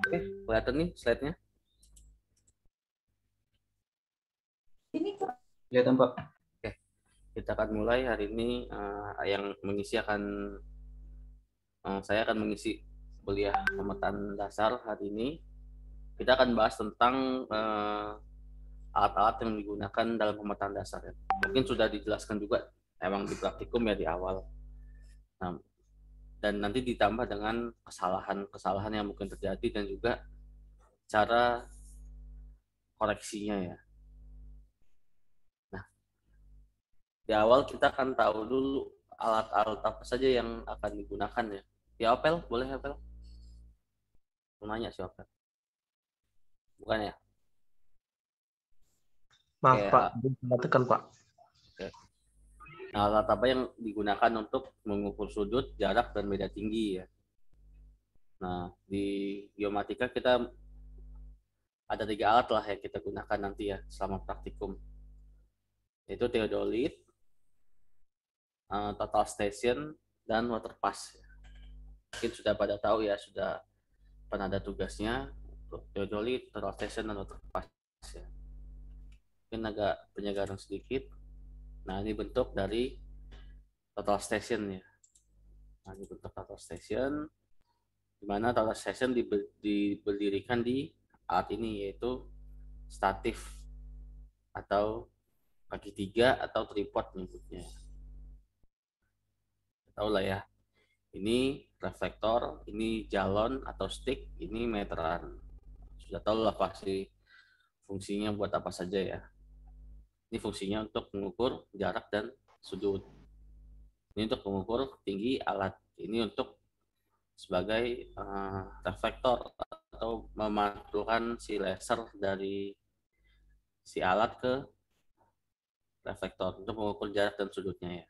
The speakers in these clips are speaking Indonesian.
Oke, kelihatan nih slide-nya. Kelihatan, Pak. Oke, kita akan mulai hari ini. Yang mengisi akan saya akan mengisi kuliah pemetaan dasar hari ini. Kita akan bahas tentang alat-alat yang digunakan dalam pemetaan dasar. Ya. Mungkin sudah dijelaskan juga emang di praktikum ya di awal. Nah, dan nanti ditambah dengan kesalahan-kesalahan yang mungkin terjadi dan juga cara koreksinya ya. Nah, di awal kita akan tahu dulu alat-alat apa saja yang akan digunakan ya. Ya, Opel, boleh Opel? Mau nanya sih Opel. Bukan ya? Maaf Oke, Pak, salah tekan Pak. oke. Nah, alat apa yang digunakan untuk mengukur sudut, jarak, dan beda tinggi ya. Nah, di geomatika kita ada 3 alat lah yang kita gunakan nanti ya selama praktikum. Yaitu theodolit, total station, dan water pass. Mungkin sudah pada tahu ya, sudah pernah ada tugasnya untuk theodolit, total station, dan water pass ya. Mungkin agak penyegaran sedikit. Nah, ini bentuk dari total station ya. Nah, ini bentuk total station, di mana total station diberdirikan di alat ini, yaitu statif atau kaki 3 atau tripod menyebutnya. Tahu lah ya. Ini reflektor, ini jalon atau stick, ini meteran. Sudah tahu lah pasti fungsinya buat apa saja ya. Ini fungsinya untuk mengukur jarak dan sudut. Ini untuk mengukur tinggi alat. Ini untuk sebagai reflektor atau memantulkan si laser dari si alat ke reflektor untuk mengukur jarak dan sudutnya ya.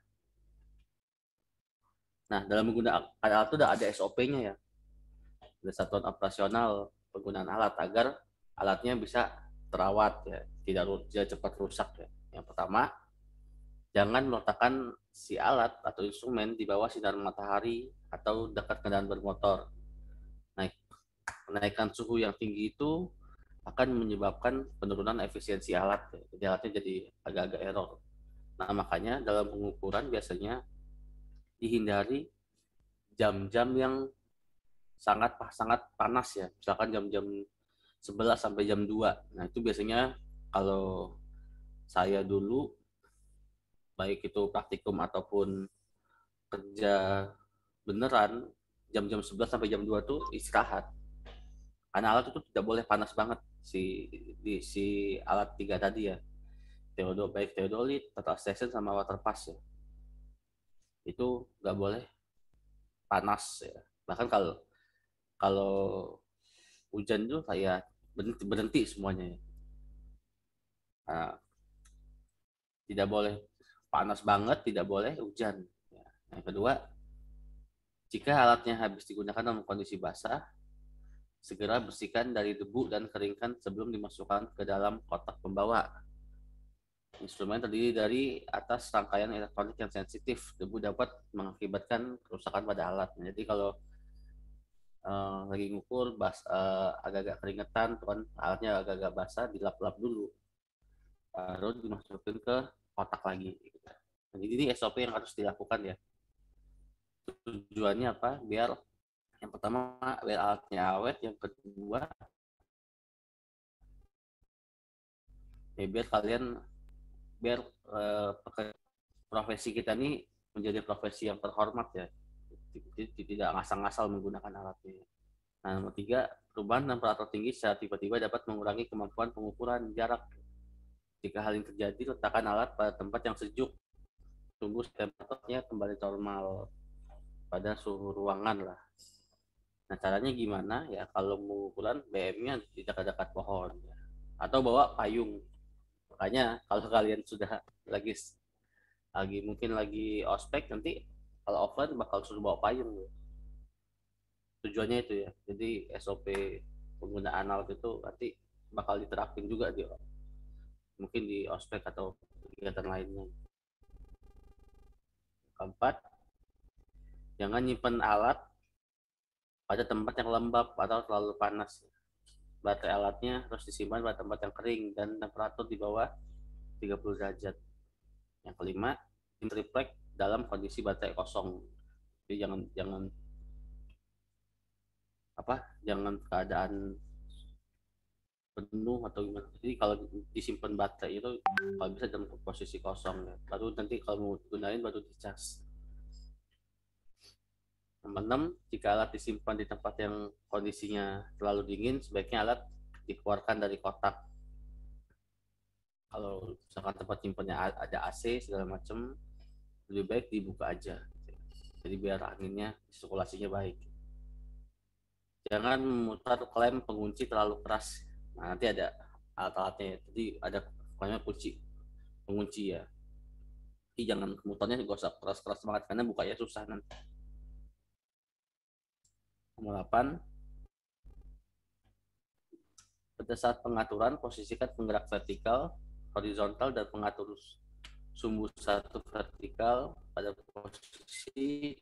Nah, dalam menggunakan alat itu ada SOP-nya ya. Ada satuan operasional penggunaan alat agar alatnya bisa terawat ya, tidak cepat rusak ya. Yang pertama, jangan meletakkan si alat atau instrumen di bawah sinar matahari atau dekat kendaraan bermotor. Naik Menaikkan suhu yang tinggi itu akan menyebabkan penurunan efisiensi alat. Jadi alatnya jadi agak-agak error. Nah, makanya dalam pengukuran biasanya dihindari jam-jam yang sangat sangat panas ya. Misalkan jam-jam 11 sampai jam 2. Nah, itu biasanya kalau saya dulu baik itu praktikum ataupun kerja beneran, jam-jam 11 sampai jam 2 tuh istirahat. Karena alat itu tidak boleh panas banget si alat 3 tadi ya. Baik theodolit, total station sama water pass ya. Itu nggak boleh panas ya. Bahkan kalau kalau hujan tuh kayak berhenti semuanya ya. Nah, tidak boleh panas banget, tidak boleh hujan. Ya. Yang kedua, jika alatnya habis digunakan dalam kondisi basah, segera bersihkan dari debu dan keringkan sebelum dimasukkan ke dalam kotak pembawa. Instrumen terdiri dari atas rangkaian elektronik yang sensitif. Debu dapat mengakibatkan kerusakan pada alat. Jadi kalau lagi ngukur agak-agak keringetan, tuan alatnya agak-agak basah, dilap-lap dulu, baru dimasukin ke kotak lagi. Nah, jadi ini SOP yang harus dilakukan ya. Tujuannya apa? Biar yang pertama biar alatnya awet, yang kedua ya biar profesi kita ini menjadi profesi yang terhormat ya. Tidak ngasal-ngasal menggunakan alatnya. Nah, nomor 3, perubahan temperatur tinggi secara tiba-tiba dapat mengurangi kemampuan pengukuran jarak. Jika hal ini terjadi, letakkan alat pada tempat yang sejuk. Tunggu temperaturnya kembali normal pada suhu ruangan lah. Nah, caranya gimana? Ya, kalau pengukuran BM-nya di dekat-dekat pohon. Ya. Atau bawa payung. Makanya kalau kalian sudah lagi ospek, nanti kalau offline bakal suruh bawa payung. Tujuannya itu ya. Jadi SOP penggunaan alat itu nanti bakal diterapin juga di mungkin di ospek atau kegiatan lainnya. Keempat, jangan nyimpen alat pada tempat yang lembab atau terlalu panas. Baterai alatnya harus disimpan pada tempat yang kering dan temperatur di bawah 30 derajat. Yang kelima, triplek dalam kondisi baterai kosong. Jadi jangan jangan keadaan penuh atau gimana. Jadi kalau disimpan baterai itu kalau bisa dalam posisi kosong ya. Baru nanti kalau mau gunain baru dicas. Nomor 6, jika alat disimpan di tempat yang kondisinya terlalu dingin, sebaiknya alat dikeluarkan dari kotak. Kalau misalkan tempat simpannya ada AC segala macam, lebih baik dibuka aja. Jadi biar anginnya, sirkulasinya baik. Jangan memutar klem pengunci terlalu keras. Nah, nanti ada alat-alatnya. Jadi ada klemnya pengunci ya. Jadi jangan mutarnya gak usah keras-keras banget karena bukanya susah nanti. Nomor 8, pada saat pengaturan posisikan penggerak vertikal, horizontal dan pengatur sumbu satu vertikal pada posisi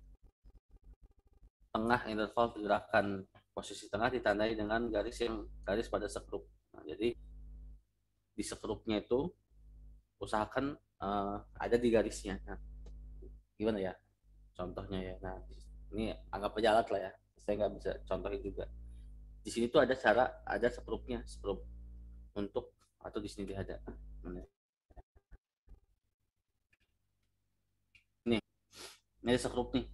tengah interval gerakan. Posisi tengah ditandai dengan garis pada sekrup. Nah, jadi di sekrupnya itu usahakan ada di garisnya. Nah, gimana ya contohnya ya? Nah, ini anggap aja alat lah ya. Saya nggak bisa contohin juga. Di sini tuh ada sekrupnya, sekrup untuk atau di sini ada. Nih, ini ada sekrup nih.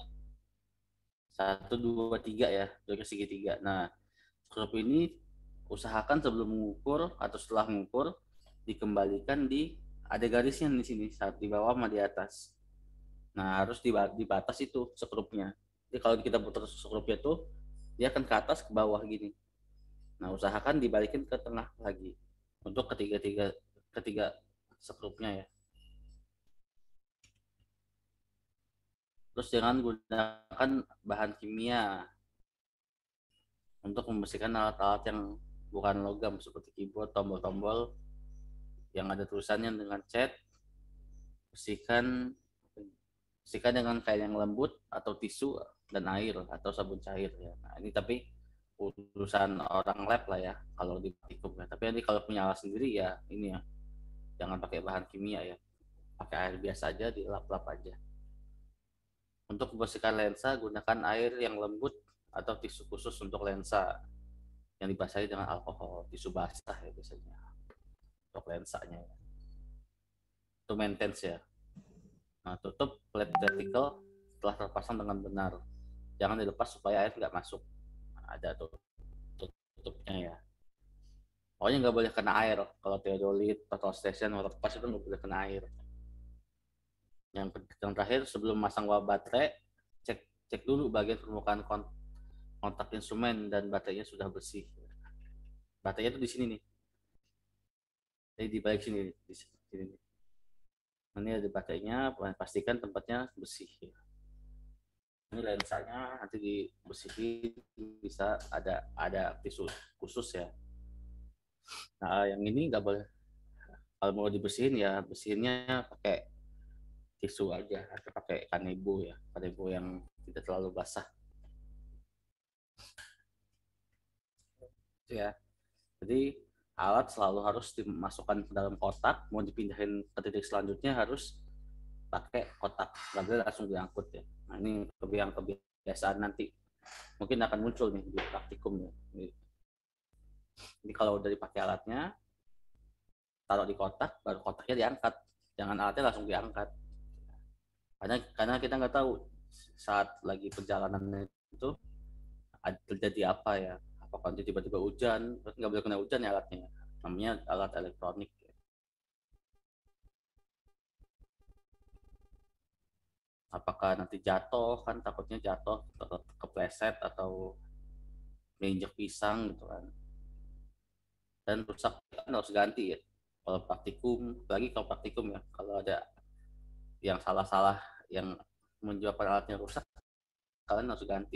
1, 2, 3 ya, dari segitiga. Nah, sekrup ini usahakan sebelum mengukur atau setelah mengukur dikembalikan ada garisnya di sini saat di bawah sama di atas. Nah, harus di batas itu sekrupnya. Jadi kalau kita putar sekrupnya tuh dia akan ke atas ke bawah gini. Nah, usahakan dibalikin ke tengah lagi untuk ketiga sekrupnya ya. Terus jangan gunakan bahan kimia untuk membersihkan alat-alat yang bukan logam seperti keyboard, tombol-tombol yang ada tulisannya dengan cat. Bersihkan bersihkan dengan kain yang lembut atau tisu dan air atau sabun cair ya. Nah, ini tapi urusan orang lab lah ya kalau di praktikum ya. Tapi nanti kalau punya alat sendiri ya ini ya jangan pakai bahan kimia ya. Pakai air biasa aja, dilap-lap aja. Untuk membersihkan lensa gunakan air yang lembut atau tisu khusus untuk lensa yang dibasahi dengan alkohol, tisu basah ya biasanya untuk lensanya ya. Itu maintenance ya. Nah, tutup flat vertical setelah terpasang dengan benar. Jangan dilepas supaya air nggak masuk. Nah, ada tutupnya ya. Pokoknya nggak boleh kena air. Kalau teodolit, total station, water pass itu nggak boleh kena air. Yang terakhir sebelum masang baterai, cek cek dulu bagian permukaan kontak instrumen dan baterainya sudah bersih. Baterainya tuh di sini nih. Jadi di balik sini, di sini. Ini ada baterainya, pastikan tempatnya bersih. Ini lensanya nanti dibersihin, bisa ada tisu khusus ya. Nah, yang ini nggak boleh. Kalau mau dibersihin ya bersihinnya pakai tisu aja atau pakai kanebo ya, kanebo yang tidak terlalu basah. Itu ya. Jadi alat selalu harus dimasukkan ke dalam kotak, mau dipindahin ke titik selanjutnya harus pakai kotak, nggak langsung diangkut ya. Nah ini kebiasaan nanti mungkin akan muncul nih di praktikum ya. Jadi kalau udah dipakai alatnya, taruh di kotak, baru kotaknya diangkat. Jangan alatnya langsung diangkat. Karena kita nggak tahu saat lagi perjalanan itu terjadi apa ya. Apakah nanti tiba-tiba hujan, terus nggak boleh kena hujan ya alatnya. Namanya alat elektronik. Apakah nanti jatuh, kan takutnya jatuh, kepleset atau menginjak pisang gitu kan. Dan rusak kan harus ganti ya. Kalau praktikum, lagi kalau praktikum ya, kalau ada yang salah-salah yang menyebabkan alatnya rusak, kalian harus ganti.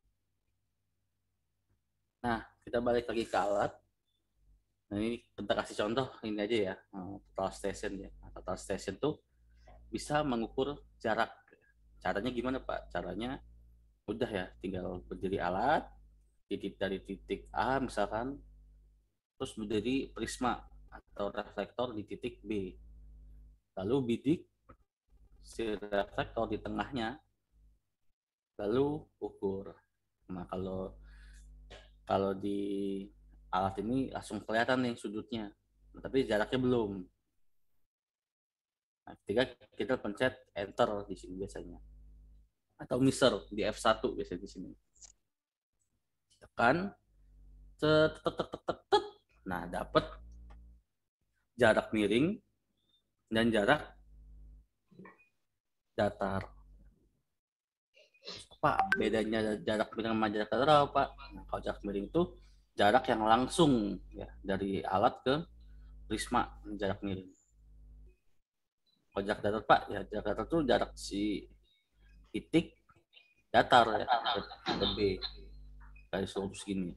Nah, kita balik lagi ke alat. Nah, ini kita kasih contoh ini aja ya, total station ya. Total station tuh bisa mengukur jarak. Caranya gimana Pak? Caranya Udah ya, tinggal berdiri alat, titik dari titik A misalkan, terus berdiri prisma atau reflektor di titik B. Lalu bidik si reflektor di tengahnya, lalu ukur. Nah, kalau kalau di alat ini langsung kelihatan nih sudutnya, tapi jaraknya belum. Nah, ketika kita pencet enter di sini biasanya, atau miser di F1 biasanya di sini. Tekan, tet, tet, tet, tet, tet. Nah, dapat jarak miring dan jarak datar. Pak, bedanya jarak miring sama jarak datar apa, Pak? Nah, kalau jarak miring itu jarak yang langsung ya dari alat ke prisma, jarak miring. Kalau jarak datar, Pak, ya jarak datar itu jarak si titik datar ya, ke B, garis lurus gini.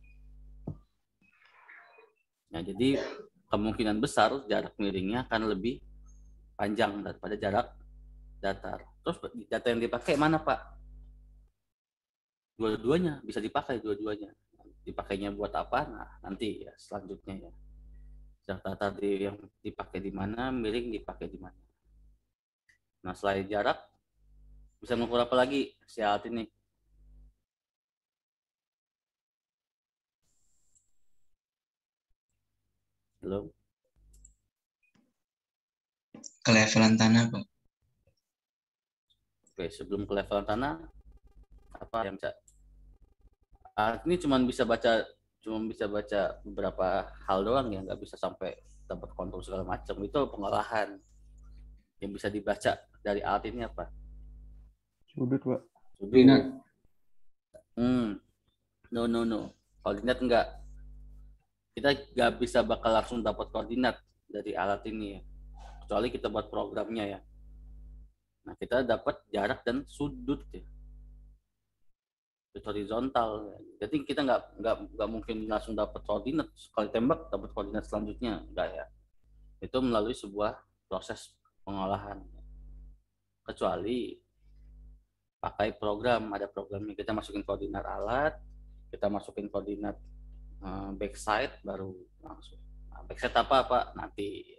Nah, jadi kemungkinan besar jarak miringnya akan lebih panjang daripada jarak datar. Terus data yang dipakai mana, Pak? Dua-duanya bisa dipakai, dua-duanya. Dipakainya buat apa? Nah, nanti ya selanjutnya ya. Jarak datar yang dipakai di mana, miring dipakai di mana. Nah, selain jarak, bisa mengukur apa lagi si alat ini? Belum? Kelevelan tanah, Pak. Oke, sebelum ke level tanah, apa yang bisa? Alat ini cuma bisa baca beberapa hal doang ya, nggak bisa sampai dapat kontur segala macam. Itu pengolahan yang bisa dibaca dari alat ini apa? Sudut, Pak. Sudut. No, no, no. Koordinat enggak. Kita nggak bisa bakal langsung dapat koordinat dari alat ini ya. Kecuali kita buat programnya ya. Nah, kita dapat jarak dan sudut ya. Sudut horizontal. Jadi kita nggak mungkin langsung dapat koordinat. Sekali tembak dapat koordinat selanjutnya. Enggak ya. Itu melalui sebuah proses pengolahan. Kecuali pakai program, ada programnya, kita masukin koordinat alat, kita masukin koordinat backside, baru langsung. Nah, backside apa nanti.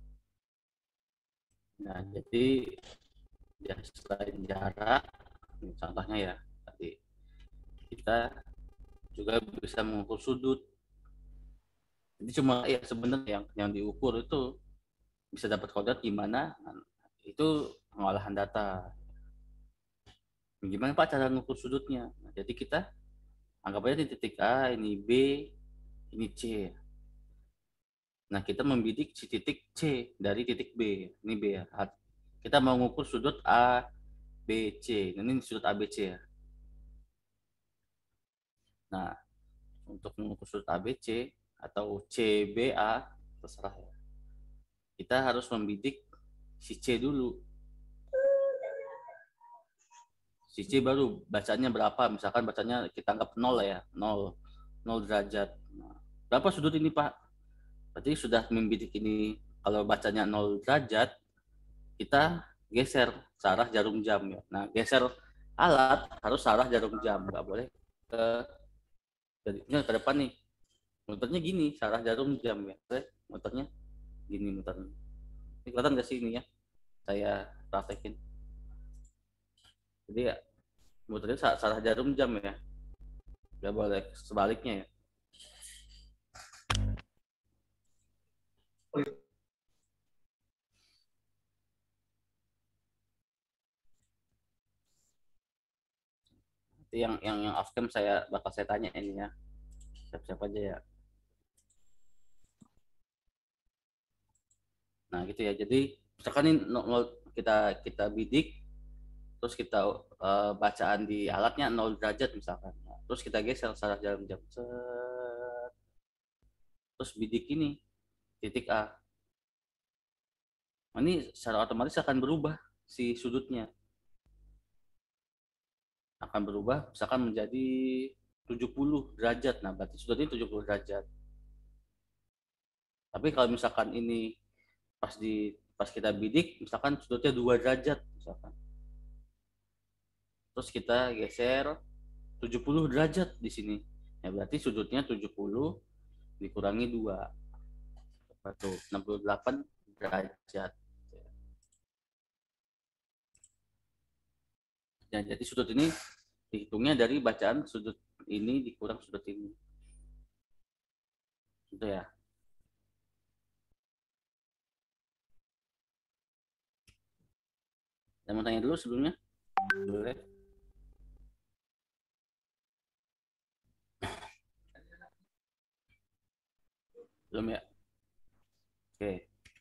Nah, jadi ya selain jarak, contohnya ya tadi kita juga bisa mengukur sudut. Jadi cuma ya sebenarnya yang diukur itu bisa dapat koordinat gimana, itu pengolahan data. Gimana Pak cara mengukur sudutnya? Nah, jadi kita anggap aja di titik A, ini B, ini C. Nah, kita membidik si titik C dari titik B. Ini B ya. Kita mau mengukur sudut A, B, C. Ini sudut A, B, C ya. Nah, untuk mengukur sudut A, B, C atau C, B, A, terserah ya. Kita harus membidik si C dulu. Si C baru bacanya berapa? Misalkan bacanya kita anggap 0 ya. 0 derajat. Nah, berapa sudut ini, Pak? Berarti sudah membidik ini, kalau bacanya 0 derajat, kita geser searah jarum jam ya. Nah, geser alat harus searah jarum jam, nggak boleh ke depan nih. Muternya gini, searah jarum jam ya. Muternya gini muternya. Ini kelihatan nggak sih ini ya? Saya praktekin. Jadi ya, muternya searah jarum jam ya. Nggak boleh sebaliknya ya. Itu yang off cam bakal saya tanya ini ya. Siap-siap aja ya. Nah, gitu ya. Jadi misalkan ini kita bidik, terus kita bacaan di alatnya 0 derajat misalkan. Nah, terus kita geser searah jarum jam. Terus bidik ini titik A. Nah, ini secara otomatis akan berubah si sudutnya. Akan berubah misalkan menjadi 70 derajat. Nah, berarti sudutnya 70 derajat. Tapi kalau misalkan ini pas kita bidik, misalkan sudutnya 2 derajat misalkan. Terus kita geser 70 derajat di sini. Ya berarti sudutnya 70 dikurangi 2. Itu 68 derajat. Ya, jadi sudut ini dihitungnya dari bacaan sudut ini dikurang sudut ini. Gitu ya. Saya mau tanya dulu sebelumnya. Boleh? Belum ya? Oke.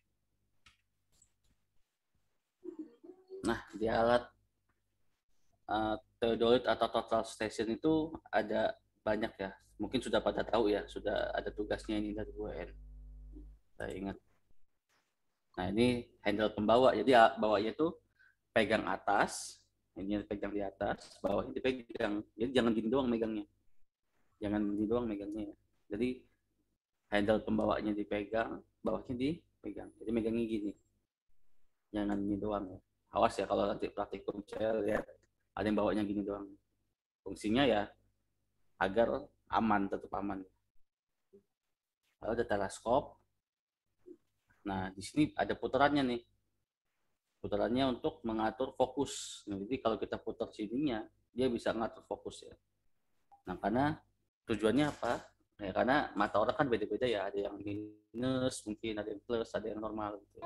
Nah, di alat theodolit atau total station itu ada banyak ya. Mungkin sudah pada tahu ya, sudah ada tugasnya ini dari UN. Saya ingat. Nah, ini handle pembawa. Jadi bawahnya itu pegang atas, ini pegang di atas, bawahnya dipegang. Jadi jangan gini doang megangnya. Jangan gini doang megangnya. Jadi handle pembawanya dipegang, bawahnya dipegang. Jadi megangnya gini. Jangan gini doang ya. Awas ya kalau nanti praktikum saya lihat ada yang bawanya gini doang. Fungsinya ya agar aman, tetap aman. Lalu ada teleskop. Nah, di sini ada putarannya nih. Putarannya untuk mengatur fokus. Nah, jadi kalau kita putar sininya, dia bisa ngatur fokus ya. Nah, karena tujuannya apa? Ya, karena mata orang kan beda-beda ya. Ada yang minus, mungkin ada yang plus, ada yang normal. Gitu.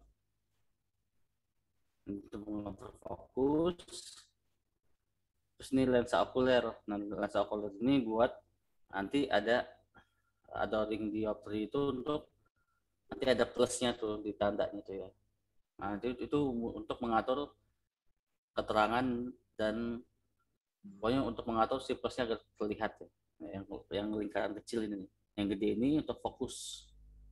Untuk mengatur fokus. Terus ini lensa okuler. Nah, lensa okuler ini buat nanti ada ring dioptri itu untuk nanti ada plusnya tuh di tandanya tuh ya. Nah, itu untuk mengatur keterangan dan pokoknya untuk mengatur si plusnya agar terlihat ya. Yang lingkaran kecil ini nih. Yang gede ini untuk fokus.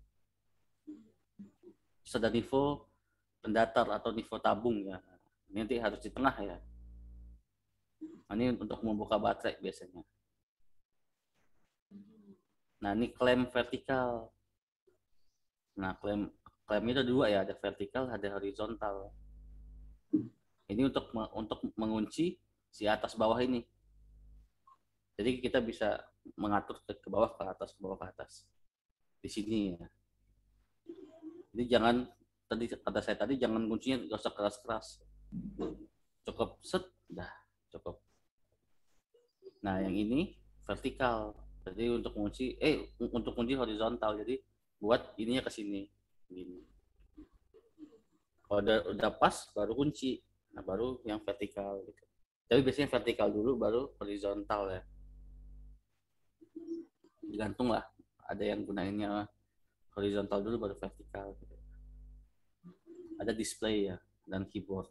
Sudah nivo pendatar atau nivo tabung ya. Ini nanti harus di tengah ya. Nah, ini untuk membuka baterai biasanya. Nah, ini klem vertikal. Nah, klemnya ada 2 ya, ada vertikal, ada horizontal. Ini untuk mengunci si atas bawah ini. Jadi kita bisa mengatur ke bawah ke atas, ke bawah ke atas. Di sini ya. Jadi jangan tadi kata saya tadi jangan kuncinya nggak usah keras-keras. Cukup set, dah cukup. Nah, yang ini vertikal. Jadi untuk kunci horizontal. Jadi buat ininya ke sini. Gini. Kalau udah pas baru kunci. Nah, baru yang vertikal gitu. Tapi biasanya vertikal dulu baru horizontal ya. Digantung lah. Ada yang gunainnya horizontal dulu baru vertikal gitu. Ada display ya dan keyboard.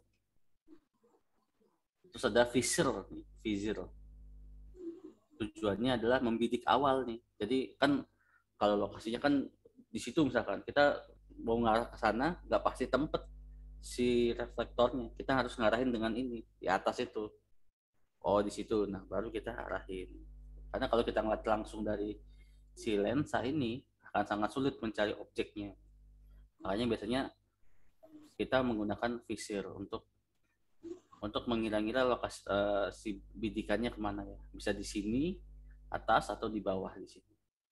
Terus ada visor. Tujuannya adalah membidik awal nih. Jadi kan kalau lokasinya kan di situ misalkan kita mau ngarah ke sana nggak pasti tempat si reflektornya. Kita harus ngarahin dengan ini di atas itu. Oh di situ. Nah baru kita arahin. Karena kalau kita ngeliat langsung dari si lensa ini akan sangat sulit mencari objeknya. Makanya biasanya kita menggunakan visor untuk mengira-ngira lokasi si bidikannya kemana ya. Bisa di sini, atas atau di bawah di sini.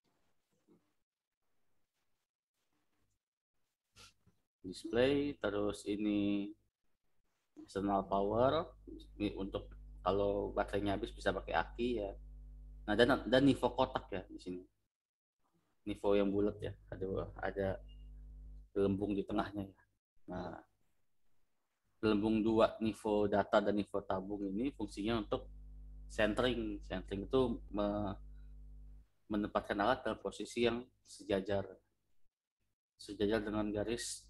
Display, terus ini external power ini untuk kalau baterainya habis bisa pakai aki ya. Nah dan nivo kotak ya di sini. Nivo yang bulat ya. Ada gelembung di tengahnya ya. Nah, gelembung 2 nivo data dan nivo tabung ini fungsinya untuk centering. Centering itu menempatkan alat dalam posisi yang sejajar dengan garis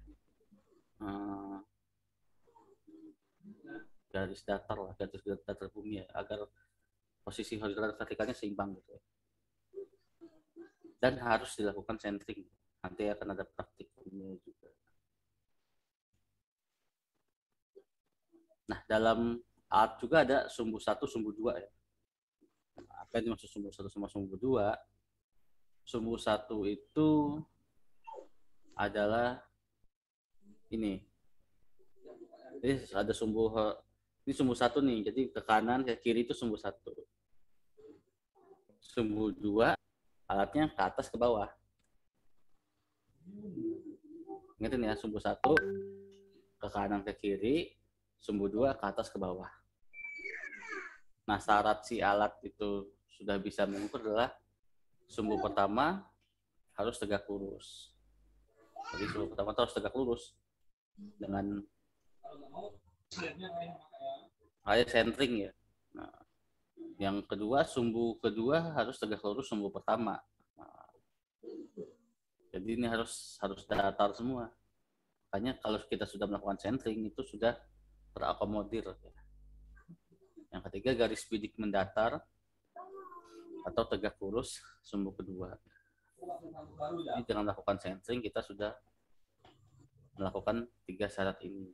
datar lah, garis datar bumi ya, agar posisi horizontal vertikalnya seimbang gitu ya. Dan harus dilakukan centering. Nanti akan ada praktikumnya juga. Nah, dalam alat juga ada sumbu 1, sumbu 2 ya. Apa yang dimaksud sumbu 1 sama sumbu 2? Sumbu 1 itu adalah ini. Jadi ada sumbu Ini sumbu 1 nih, jadi ke kanan ke kiri itu sumbu 1. Sumbu 2 alatnya ke atas ke bawah. Ingatin ya, sumbu 1 ke kanan ke kiri, sumbu 2 ke atas ke bawah. Nah, syarat si alat itu sudah bisa mengukur adalah sumbu pertama harus tegak lurus. Jadi sumbu pertama harus tegak lurus dengan kayak centering ya. Nah, yang kedua, sumbu kedua harus tegak lurus sumbu pertama. Nah, jadi ini harus datar semua. Makanya kalau kita sudah melakukan centering itu sudah terakomodir. Yang ketiga, garis bidik mendatar atau tegak lurus sumbu kedua. Jadi dengan melakukan centering kita sudah melakukan 3 syarat ini.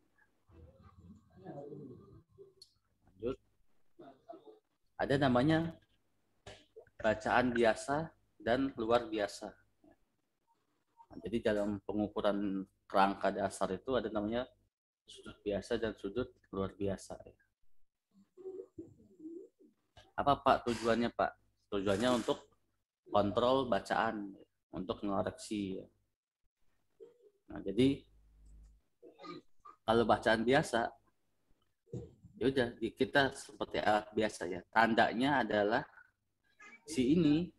Lanjut. Ada namanya bacaan biasa dan luar biasa. Nah, jadi dalam pengukuran kerangka dasar itu ada namanya sudut biasa dan sudut luar biasa. Apa Pak tujuannya Pak? Tujuannya untuk kontrol bacaan, untuk mengoreksi. Nah, jadi kalau bacaan biasa, ya udah kita seperti alat biasa ya. Tandanya adalah si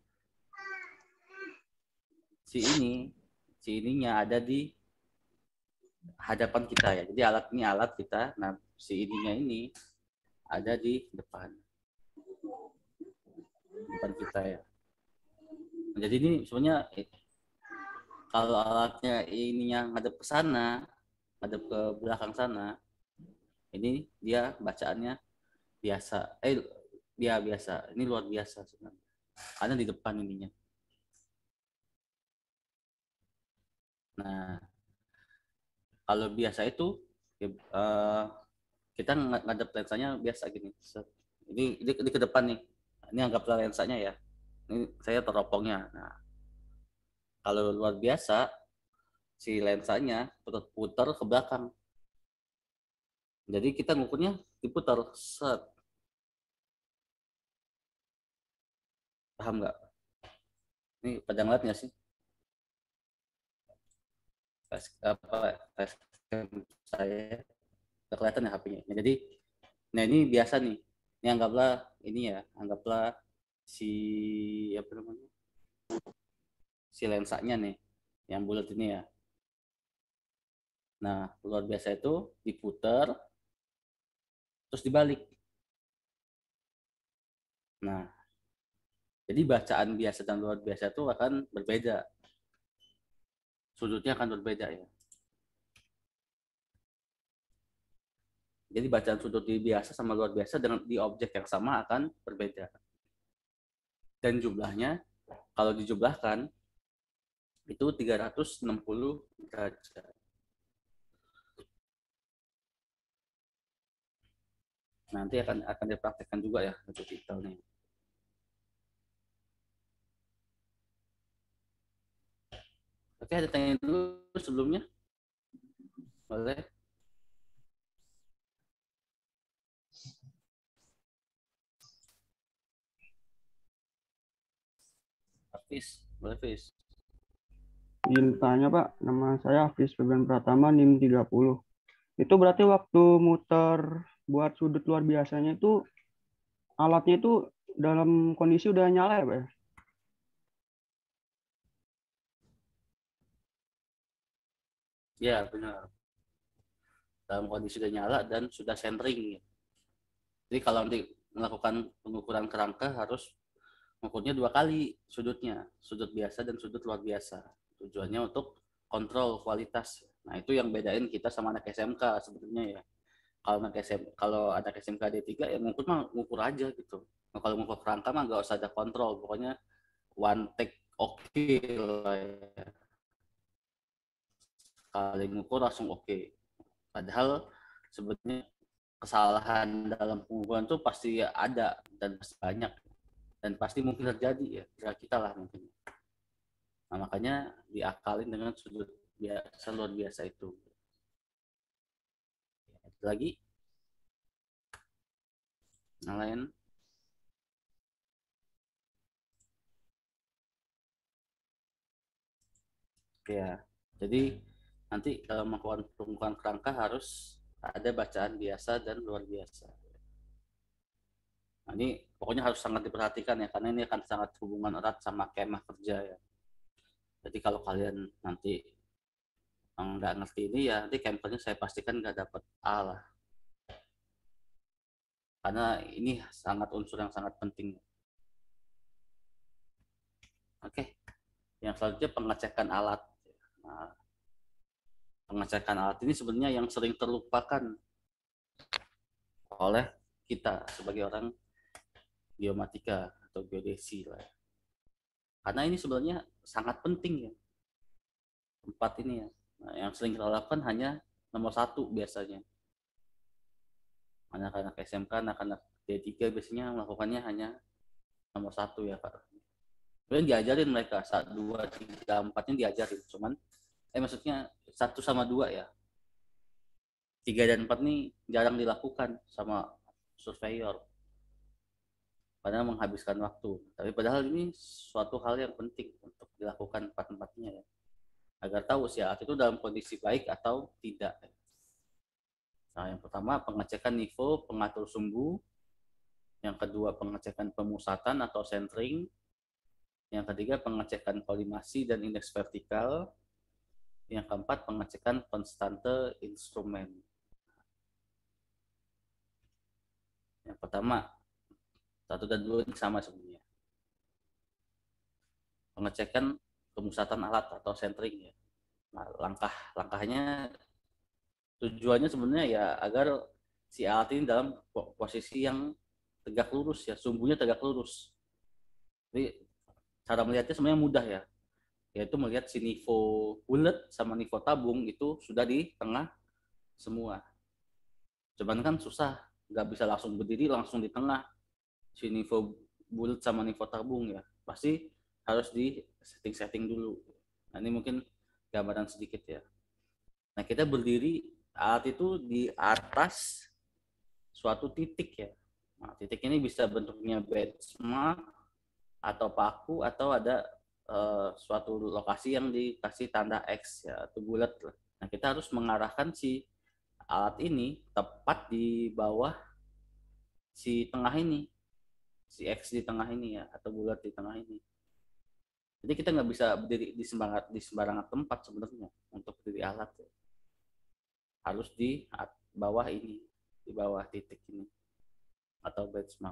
ininya ada di hadapan kita ya. Jadi alat ini alat kita, nah si ininya ini ada di depan kita ya. Nah, jadi ini sebenarnya kalau alatnya ininya ngadep ke sana, ngadep ke belakang sana, ini dia bacaannya biasa. Dia biasa. Ini luar biasa sebenarnya. Karena di depan ininya. Nah, kalau biasa itu ya, kita ngadep lensanya biasa gini. Ini ke depan nih. Ini anggaplah lensanya ya. Ini saya teropongnya. Nah, kalau luar biasa si lensanya putar ke belakang. Jadi kita ngukurnya diputar set. Paham nggak? Ini pada ngeliat nggak sih? Tes saya udah kelihatan ya HP-nya. Nah, jadi, nah ini biasa nih. Ini anggaplah ini ya, anggaplah si apa namanya? Si lensanya nih, yang bulat ini ya. Nah, luar biasa itu diputar, terus dibalik. Nah, jadi bacaan biasa dan luar biasa itu akan berbeda. Sudutnya akan berbeda ya. Jadi bacaan sudut di biasa sama luar biasa dengan di objek yang sama akan berbeda. Dan jumlahnya kalau dijumlahkan itu 360 derajat. Nanti akan dipraktekkan juga ya untuk detailnya. Oke, ada tanya dulu sebelumnya? Boleh? Hafiz, boleh Hafiz. Izin tanya Pak, nama saya Hafiz Febrian Pratama, NIM 30. Itu berarti waktu muter buat sudut luar biasanya itu alatnya itu dalam kondisi udah nyala ya Pak ya? Ya, benar. Dalam kondisi sudah nyala dan sudah centering. Jadi kalau nanti melakukan pengukuran kerangka harus mengukurnya 2 kali sudutnya, sudut biasa dan sudut luar biasa. Tujuannya untuk kontrol kualitas. Nah, itu yang bedain kita sama anak SMK sebenarnya ya. Kalau anak SMK D3 ya ngukur aja gitu. Nah, kalau ngukur kerangka mah nggak usah ada kontrol, pokoknya one take oke lah ya. Kali ngukur langsung oke. Padahal sebenarnya kesalahan dalam pengukuran itu pasti ada dan pasti banyak dan pasti mungkin terjadi ya, kira kita lah mungkin. Nah, makanya diakalin dengan sudut biasa luar biasa itu. Lagi Yang lain? Ya, jadi nanti kalau melakukan pembukaan kerangka harus ada bacaan biasa dan luar biasa. Nah, ini pokoknya harus sangat diperhatikan ya, karena ini akan sangat hubungan erat sama kemah kerja ya. Jadi kalau kalian nanti nggak ngerti ini ya, nanti kempernya saya pastikan nggak dapat A lah. Karena ini sangat unsur yang sangat penting. Oke, yang selanjutnya pengecekan alat. Nah, pengecekan alat ini sebenarnya yang sering terlupakan oleh kita sebagai orang geomatika atau geodesi lah. Karena ini sebenarnya sangat penting ya, tempat ini ya. Nah, yang sering kita lakukan hanya nomor 1 biasanya. Anak-anak SMK, anak-anak D3 biasanya melakukannya hanya nomor 1 ya Pak. Kemudian diajarin mereka, 1, 2, 3, 4-nya diajarin. Cuman, maksudnya 1 sama 2 ya. 3 dan 4 nih jarang dilakukan sama surveyor. Karena menghabiskan waktu. Tapi padahal ini suatu hal yang penting untuk dilakukan 4-4-nya ya. Agar tahu si alat itu dalam kondisi baik atau tidak. Nah, yang pertama pengecekan nivo pengatur sumbu. Yang kedua pengecekan pemusatan atau centering. Yang ketiga pengecekan kolimasi dan indeks vertikal. Yang keempat pengecekan konstante instrumen. Yang pertama 1 dan 2 ini sama sebenarnya. Pengecekan pemusatan alat atau centering ya. Nah, langkahnya tujuannya sebenarnya ya agar si alat ini dalam posisi yang tegak lurus ya, sumbunya tegak lurus. Jadi cara melihatnya sebenarnya mudah ya, yaitu melihat si nivo bulat sama nivo tabung itu sudah di tengah semua. Cuman kan susah, nggak bisa langsung berdiri langsung di tengah si nivo bulat sama nivo tabung ya. Pasti harus di setting dulu. Nah, ini mungkin gambaran sedikit ya. Nah, kita berdiri alat itu di atas suatu titik ya. Nah, titik ini bisa bentuknya benchmark atau paku atau ada suatu lokasi yang dikasih tanda X ya atau bulat. Nah, kita harus mengarahkan si alat ini tepat di bawah si tengah ini, si X di tengah ini ya atau bulat di tengah ini. Jadi kita nggak bisa berdiri di sembarangan tempat sebenarnya untuk berdiri alat ya. Harus di bawah ini, di bawah titik ini atau benchmark.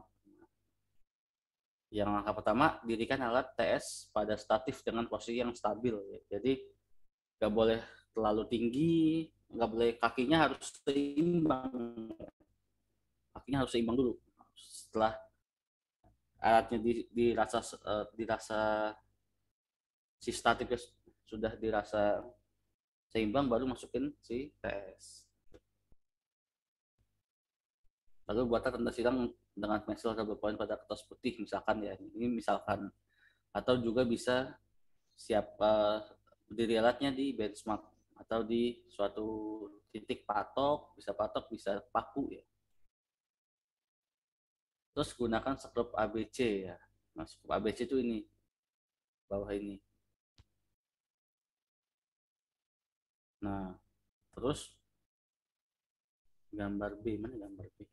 Yang langkah pertama, dirikan alat TS pada statif dengan posisi yang stabil. Jadi nggak boleh terlalu tinggi, nggak boleh kakinya harus seimbang. Kakinya harus seimbang dulu. Setelah alatnya dirasa si statifnya sudah dirasa seimbang, baru masukin si TS. Lalu buatlah tanda silang dengan pensil atau berpoin pada kertas putih misalkan ya. Ini misalkan, atau juga bisa berdiri alatnya di benchmark atau di suatu titik patok, bisa paku ya. Terus gunakan skrup ABC ya. Nah, skrup ABC itu ini, bawah ini. Nah, terus gambar B, mana gambar B?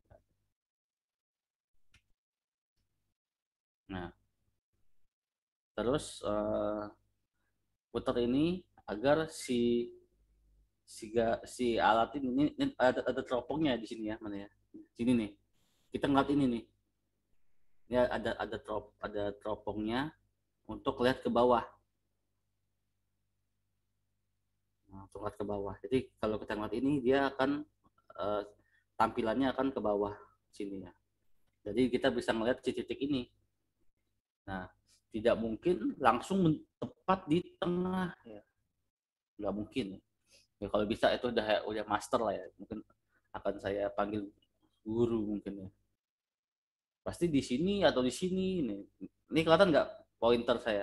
Nah, terus putar ini agar si alat ini ada teropongnya di sini ya, mana ya? Sini nih. Kita ngeliat ini nih. Ini ada teropongnya untuk lihat ke bawah. Nah, untuk lihat ke bawah. Jadi kalau kita ngeliat ini dia akan tampilannya akan ke bawah sini ya. Jadi kita bisa ngeliat si titik ini. Nah, tidak mungkin langsung tepat di tengah ya. Nggak mungkin. Ya, kalau bisa itu udah master lah ya. Mungkin akan saya panggil guru mungkin ya. Pasti di sini atau di sini nih. Ini kelihatan nggak pointer saya?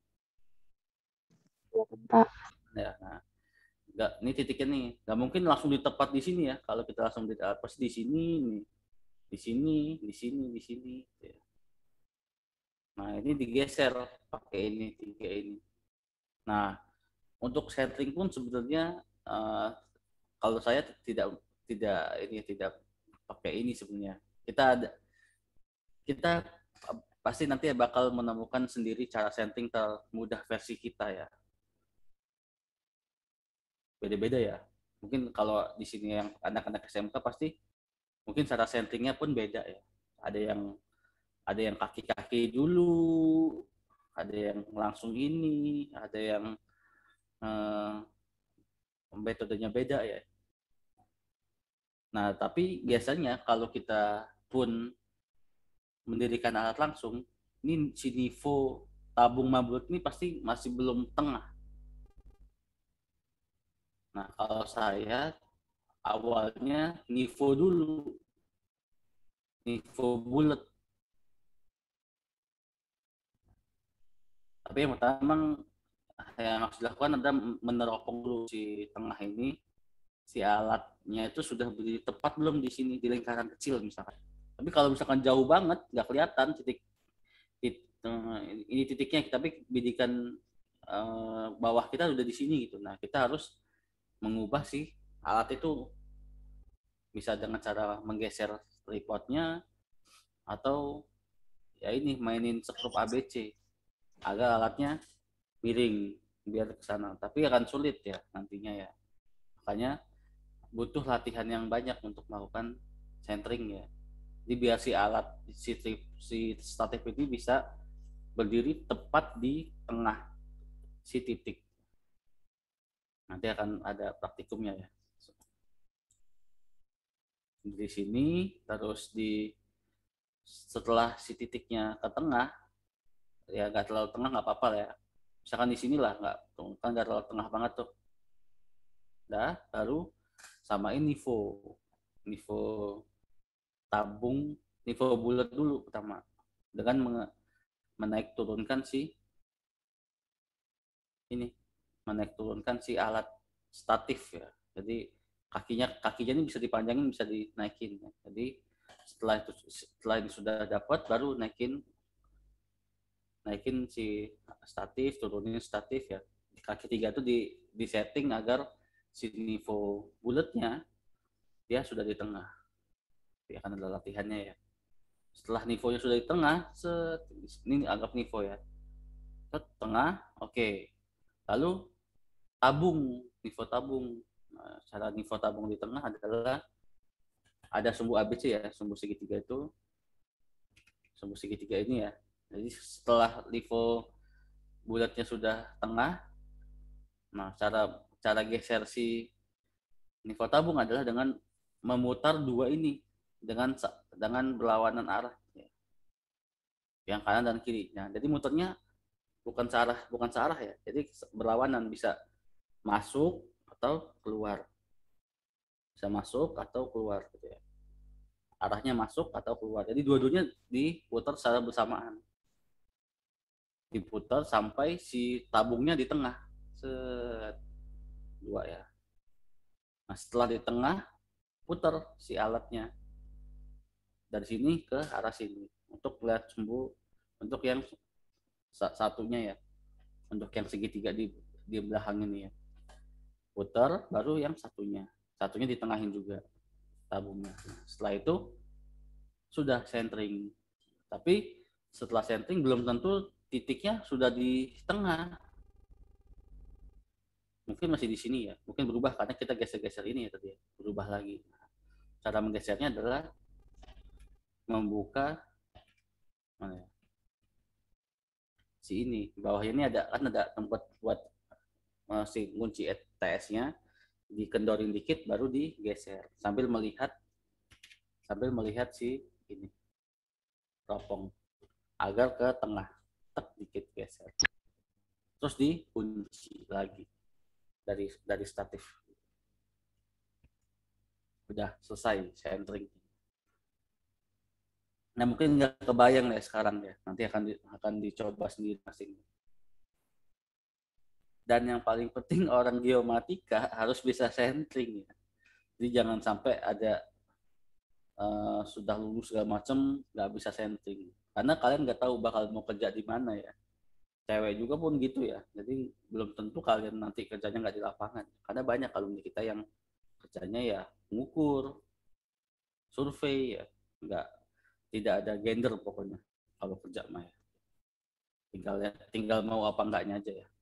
Pak. Ya, nah, nggak, ini titiknya nih. Nggak mungkin langsung ditepat di sini ya. Kalau kita langsung pasti di sini nih. di sini, di sini, di sini. Nah, ini digeser pakai ini, tiga ini. Nah, untuk centering pun sebenarnya kalau saya tidak pakai ini sebenarnya. Kita pasti nanti bakal menemukan sendiri cara centering termudah versi kita ya. Beda-beda ya. Mungkin kalau di sini yang anak-anak SMK pasti mungkin cara centeringnya pun beda ya. Ada yang kaki-kaki dulu, ada yang langsung ini, ada yang metodenya beda ya. Nah, tapi biasanya kalau kita pun mendirikan alat langsung, ini si Nivo tabung mabrut ini pasti masih belum tengah. Nah, kalau saya awalnya Nivo dulu, Nivo bulat. Tapi yang pertama yang harus dilakukan adalah meneropong dulu si tengah ini, si alatnya itu sudah berdiri tepat belum di sini di lingkaran kecil misalkan. Tapi kalau misalkan jauh banget nggak kelihatan ini titiknya, tapi bidikan bawah kita udah di sini gitu. Nah, kita harus mengubah si alat itu, bisa dengan cara menggeser tripodnya atau ya ini mainin skrup ABC agar alatnya miring biar ke sana. Tapi akan sulit ya nantinya ya. Makanya butuh latihan yang banyak untuk melakukan centering ya. Jadi biar si alat si statif ini bisa berdiri tepat di tengah si titik. Nanti akan ada praktikumnya ya. Di sini terus setelah si titiknya ke tengah, ya nggak terlalu tengah nggak apa-apa ya. Misalkan di sinilah kan nggak terlalu tengah banget tuh. Dah, baru samain nivo tabung, nivo bulat dulu pertama dengan menaik turunkan si alat statif ya. Jadi kakinya ini bisa dipanjangin, bisa dinaikin ya. Jadi setelah ini sudah dapat, baru naikin si statif, turunin statif ya. Kaki tiga itu di setting agar si nivo bulatnya dia sudah di tengah. Dia akan ada latihannya ya. Setelah nivonya sudah di tengah, ini anggap nivo ya. Tengah, oke. Lalu nivo tabung. Nah, cara nivo tabung di tengah adalah ada sumbu ABC ya, sumbu segitiga ini ya. Jadi setelah nivo bulatnya sudah tengah, nah cara geser si nivo tabung adalah dengan memutar dua ini dengan berlawanan arah ya. Yang kanan dan kiri. Nah, jadi muternya bukan searah ya. Jadi berlawanan, bisa masuk atau keluar. Bisa masuk atau keluar gitu ya. Arahnya masuk atau keluar. Jadi dua-duanya diputar secara bersamaan. Diputar sampai si tabungnya di tengah. Dua ya. Nah, setelah di tengah, putar si alatnya dari sini ke arah sini untuk lihat sumbu untuk yang satunya ya, untuk yang segitiga di belakang ini ya. Putar, baru yang satunya ditengahin juga tabungnya. Setelah itu sudah centering. Tapi setelah centering belum tentu titiknya sudah di tengah. Mungkin masih di sini ya. Mungkin berubah karena kita geser-geser ini ya tadi ya. Berubah lagi. Cara menggesernya adalah membuka mana ya? Si ini. Di bawah ini ada tempat buat si kunci TS-nya, dikendorin dikit baru digeser sambil melihat si ini teropong agar ke tengah, dikit geser, terus dikunci lagi dari statif. Udah selesai centering. Nah, mungkin nggak kebayang ya sekarang ya, nanti akan dicoba sendiri masing. Dan yang paling penting orang geomatika harus bisa centering ya. Jadi jangan sampai ada sudah lulus segala macam nggak bisa sentring karena kalian nggak tahu bakal mau kerja di mana ya. Cewek juga pun gitu ya, jadi belum tentu kalian nanti kerjanya nggak di lapangan karena banyak alumni kita yang kerjanya ya ngukur, survei ya, nggak, tidak ada gender pokoknya kalau kerja mah ya. Tinggal mau apa enggaknya aja ya.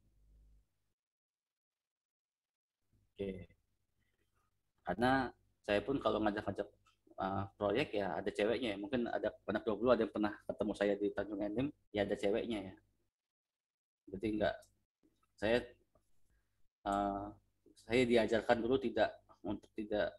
Oke. Karena saya pun kalau ngajak-ngajak proyek ya ada ceweknya ya. Mungkin ada anak 20 ada yang pernah ketemu saya di Tanjung Enim, ya ada ceweknya ya. Jadi enggak, saya saya diajarkan dulu tidak untuk tidak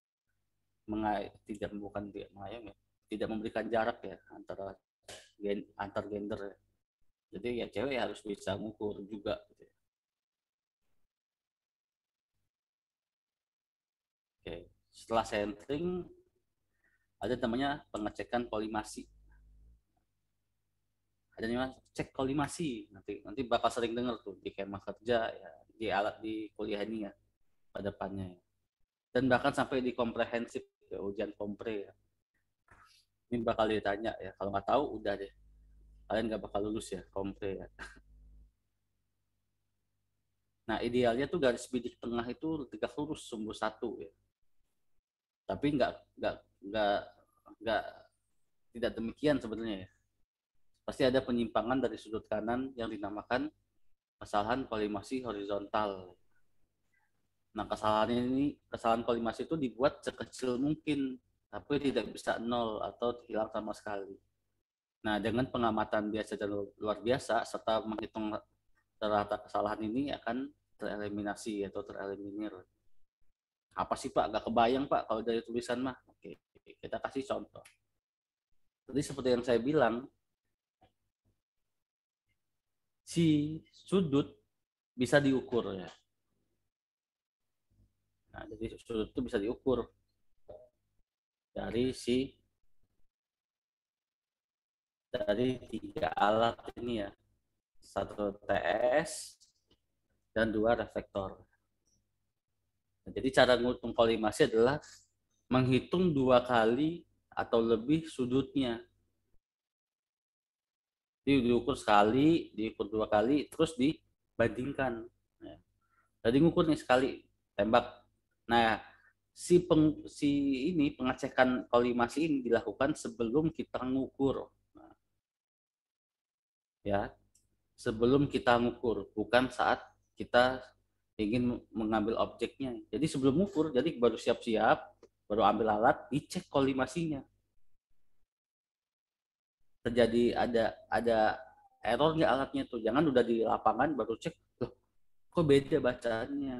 tidak bukan tidak mengayang ya, tidak memberikan jarak ya antara antar gender ya. Jadi ya cewek harus bisa ngukur juga gitu ya. Oke, setelah sentring ada namanya pengecekan kolimasi. Ada namanya cek kolimasi. Nanti bakal sering dengar tuh di kemah kerja ya, di alat di kuliah ini ya pada depannya ya. Dan bahkan sampai di komprehensif ya, ujian kompre ya. Ini bakal ditanya ya. Kalau nggak tahu udah deh. Kalian nggak bakal lulus ya kompre ya. Nah idealnya tuh garis bidik tengah itu tegak lurus sumbu satu ya. Tapi nggak tidak demikian sebenarnya ya. Pasti ada penyimpangan dari sudut kanan yang dinamakan kesalahan kolimasi horizontal. Nah kesalahan kolimasi itu dibuat sekecil mungkin, tapi tidak bisa nol atau hilang sama sekali. Nah dengan pengamatan biasa dan luar biasa serta menghitung rata kesalahan ini akan tereliminasi atau tereliminir. Apa sih Pak? Gak kebayang Pak kalau dari tulisan mah. Oke, kita kasih contoh. Jadi seperti yang saya bilang, si sudut bisa diukur ya. Nah, jadi sudut itu bisa diukur dari tiga alat ini ya, satu TS dan dua reflektor. Nah, jadi cara menghitung kolimasi adalah menghitung 2 kali atau lebih sudutnya. Jadi diukur sekali, diukur 2 kali, terus dibandingkan. Jadi ngukur nih sekali tembak. Nah, ini pengecekan kolimasi ini dilakukan sebelum kita ngukur. Nah, ya, sebelum kita ngukur, bukan saat kita ingin mengambil objeknya. Jadi sebelum ngukur, jadi baru siap-siap, baru ambil alat, dicek kolimasinya. Terjadi ada error nggak alatnya tuh? Jangan udah di lapangan baru cek, loh, kok beda bacaannya?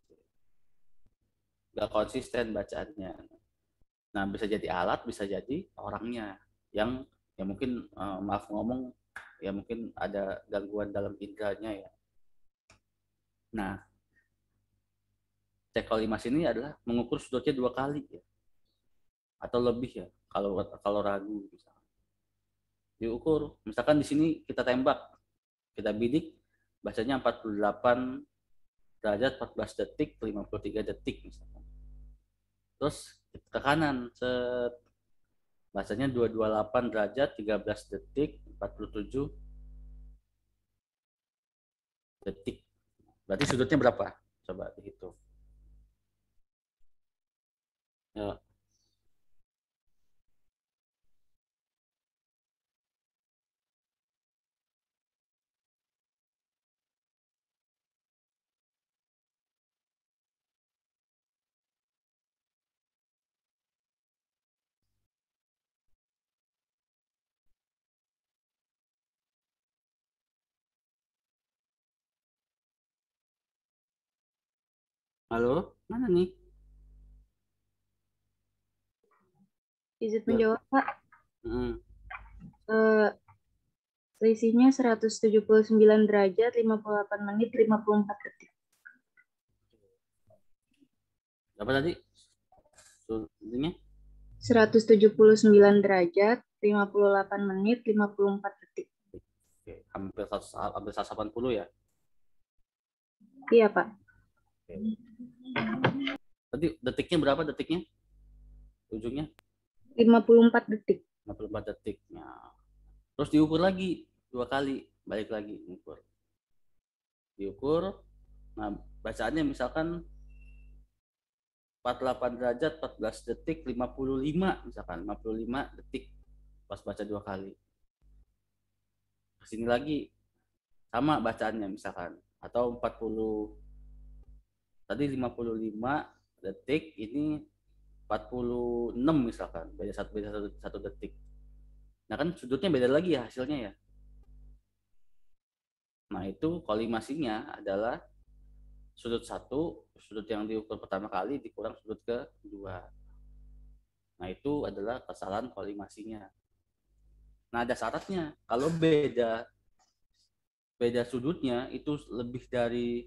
Nggak konsisten bacaannya. Nah, bisa jadi alat, bisa jadi orangnya yang ya mungkin maaf ngomong ya mungkin ada gangguan dalam indranya ya. Nah, cek kolimasi ini adalah mengukur sudutnya 2 kali ya atau lebih ya kalau ragu misalkan. Diukur, misalkan di sini kita tembak, kita bidik bacanya 48 derajat 14 detik 53 detik misalkan. Terus ke kanan bahasanya 228 derajat 13 detik 47 detik. Berarti sudutnya berapa? Coba dihitung. Ya. Halo, mana nih? Izin menjawab, Pak. Hmm. Selisihnya 179 derajat, 58 menit, 54 detik. Berapa tadi? Sudutnya? 179 derajat, 58 menit, 54 detik. Oke, hampir 180 ya. Iya, Pak. Oke. Tadi detiknya berapa detiknya? Ujungnya? 54 detik. 54 detik. Nah, terus diukur lagi 2 kali, balik lagi ukur. Diukur. Nah, bacaannya misalkan 48 derajat 14 detik 55 misalkan 55 detik pas baca 2 kali. Kesini lagi sama bacaannya misalkan atau 40 tadi 55 detik ini 46 misalkan beda satu detik. Nah kan sudutnya beda lagi ya hasilnya ya. Nah itu kolimasinya adalah sudut 1, sudut yang diukur pertama kali dikurang sudut kedua. Nah itu adalah kesalahan kolimasinya. Nah ada syaratnya, kalau beda sudutnya itu lebih dari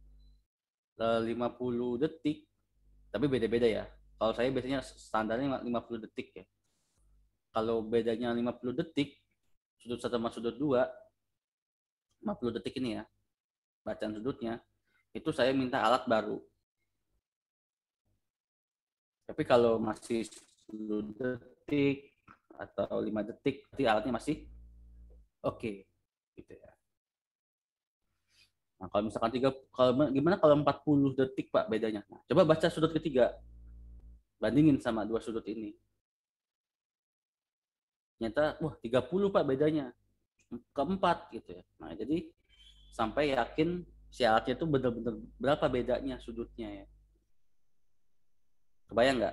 50 detik, tapi beda-beda ya. Kalau saya biasanya standarnya 50 detik ya. Kalau bedanya 50 detik, sudut 1 sama sudut 2, 50 detik ini ya, bacaan sudutnya, itu saya minta alat baru. Tapi kalau masih 10 detik atau 5 detik, berarti alatnya masih oke. Gitu ya. Nah, kalau misalkan gimana kalau 40 detik Pak bedanya? Nah, coba baca sudut ketiga. Bandingin sama 2 sudut ini. Ternyata, wah 30 Pak bedanya. Keempat gitu ya. Nah, jadi sampai yakin si alatnya itu benar-benar berapa bedanya sudutnya ya. Kebayang nggak?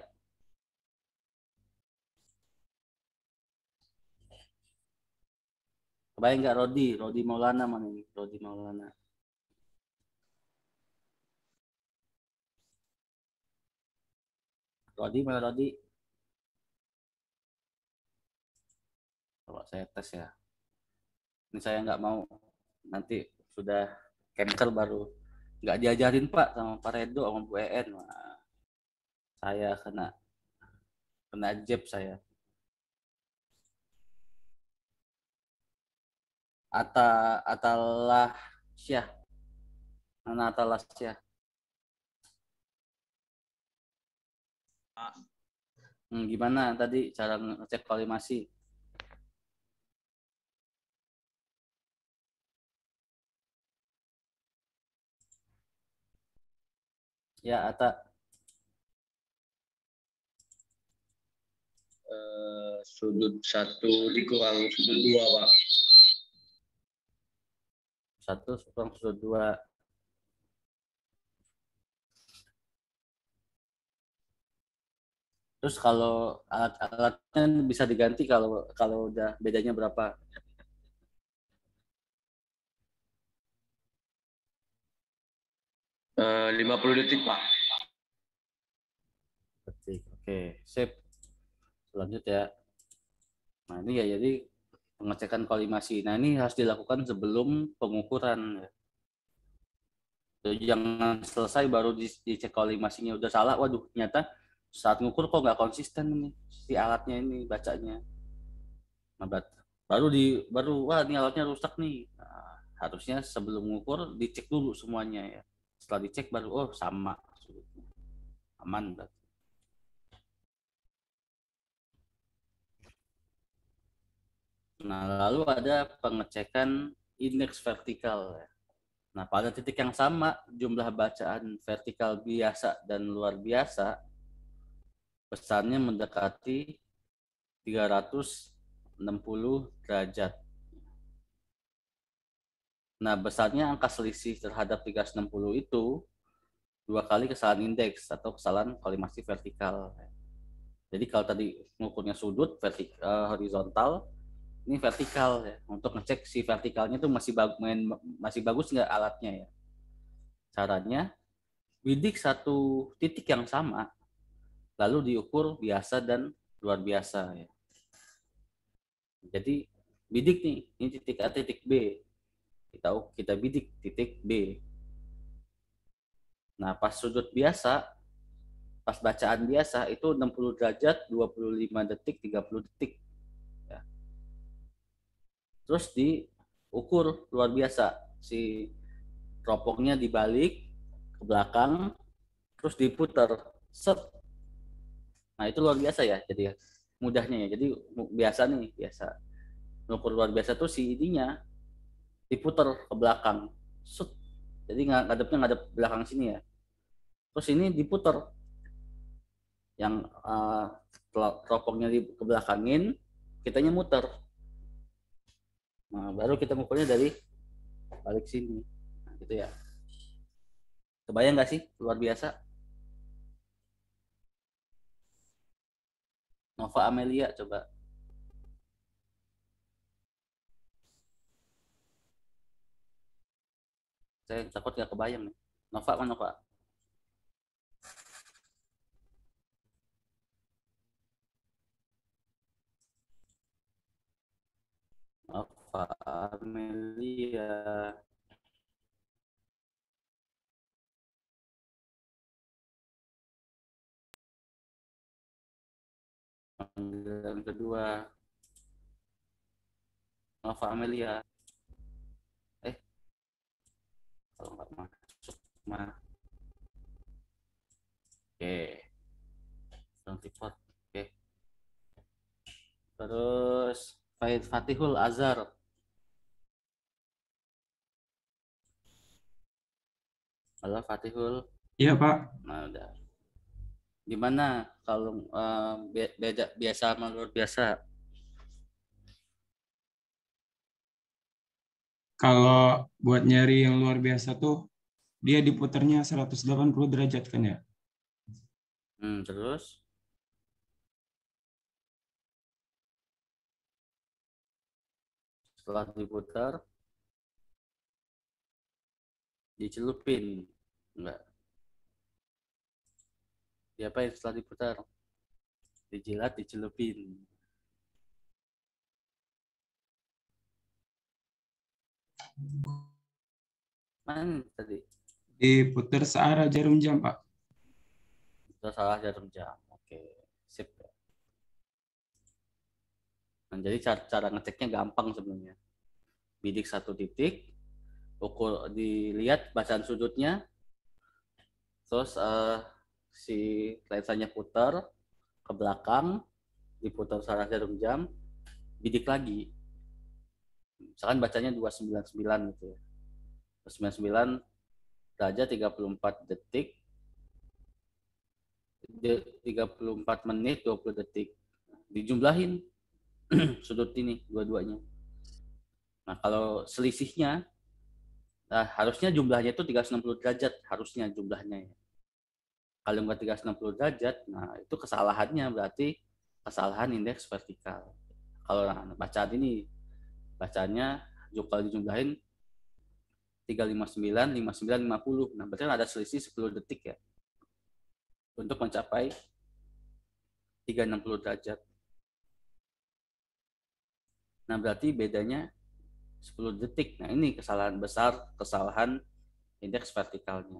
Kebayang nggak Rodi Maulana mana ini? Rodi Maulana. Rodi mana Rodi? Coba saya tes ya. Ini saya nggak mau nanti sudah cancel baru nggak diajarin Pak sama Pak Redo sama Bu En. Wah, saya kena jeb saya. Atalah Syah. Mana Atalah Syah? Gimana tadi cara ngecek kolimasi? Ya, Ata. Sudut 1 dikurang sudut 2 Pak. 1 kurang sudut 2. Terus kalau alat-alatnya bisa diganti kalau udah bedanya berapa? Eh, 50 detik Pak. Detik. Oke, sip. Selanjutnya. Nah, ini ya jadi pengecekan kolimasi. Nah, ini harus dilakukan sebelum pengukuran. Jangan selesai baru dicek kolimasinya udah salah. Waduh, ternyata saat ngukur kok nggak konsisten ini si alatnya ini bacanya. Nah, baru wah ini alatnya rusak nih. Nah, harusnya sebelum ngukur dicek dulu semuanya ya. Setelah dicek baru oh sama, aman berarti. Nah, lalu ada pengecekan indeks vertikal ya. Nah, pada titik yang sama jumlah bacaan vertikal biasa dan luar biasa besarnya mendekati 360 derajat. Nah, besarnya angka selisih terhadap 360 itu 2 kali kesalahan indeks atau kesalahan kolimasi vertikal. Jadi kalau tadi mengukurnya sudut horizontal, ini vertikal ya. Untuk ngecek si vertikalnya itu masih bagus nggak alatnya ya. Caranya bidik satu titik yang sama, lalu diukur biasa dan luar biasa ya. Jadi bidik nih, ini titik A, titik B. Kita bidik titik B. Nah, pas sudut biasa, pas bacaan biasa itu 60 derajat, 25 detik, 30 detik. Ya. Terus diukur luar biasa. Si teropongnya dibalik ke belakang, terus diputar. Set. Nah, itu luar biasa ya. Jadi mudahnya ya. Jadi biasa mengukur luar biasa tuh si ininya diputer ke belakang. Sut. Jadi ngadep belakang sini ya. Terus ini diputer yang teropongnya ke belakangin, kitanya muter. Nah, baru kita ngukurnya dari balik sini. Nah, gitu ya. Kebayang nggak sih luar biasa? Nova Amelia coba. Saya takut nggak kebayang nih. Nova mana Nova? Nova Amelia. Panggilan kedua. Nova Amelia. Kalau nggak masuk mah. Oke. Report. Oke. Terus Fatihul Azhar. Halo Fatihul. Iya, Pak. Nah, udah. Gimana kalau beda biasa sama luar biasa? Kalau buat nyari yang luar biasa tuh, dia diputarnya 180 derajat kan ya? Terus? Setelah diputar, dicelupin. Enggak. Diapain setelah diputar? Dijilat, dicelupin. Mana tadi? Diputar searah jarum jam, Pak. Itu salah jarum jam. Oke, sip. Nah, jadi cara ngeceknya gampang sebenarnya. Bidik 1 titik, ukur, dilihat bacaan sudutnya, terus si lensanya putar ke belakang, diputar searah jarum jam, bidik lagi. Misalkan bacanya 299 gitu ya. 299 derajat 34 detik, 34 menit 20 detik. Dijumlahin sudut ini dua-duanya. Nah, kalau selisihnya, harusnya jumlahnya itu 360 derajat, harusnya jumlahnya ya. Kalau nggak 360 derajat, nah itu kesalahannya berarti kesalahan indeks vertikal. Kalau bacaan ini, bacaannya kalau dijumlahin 359, 59, 50. Nah, berarti ada selisih 10 detik ya untuk mencapai 360 derajat. Nah, berarti bedanya 10 detik. Nah, ini kesalahan besar, kesalahan indeks vertikalnya.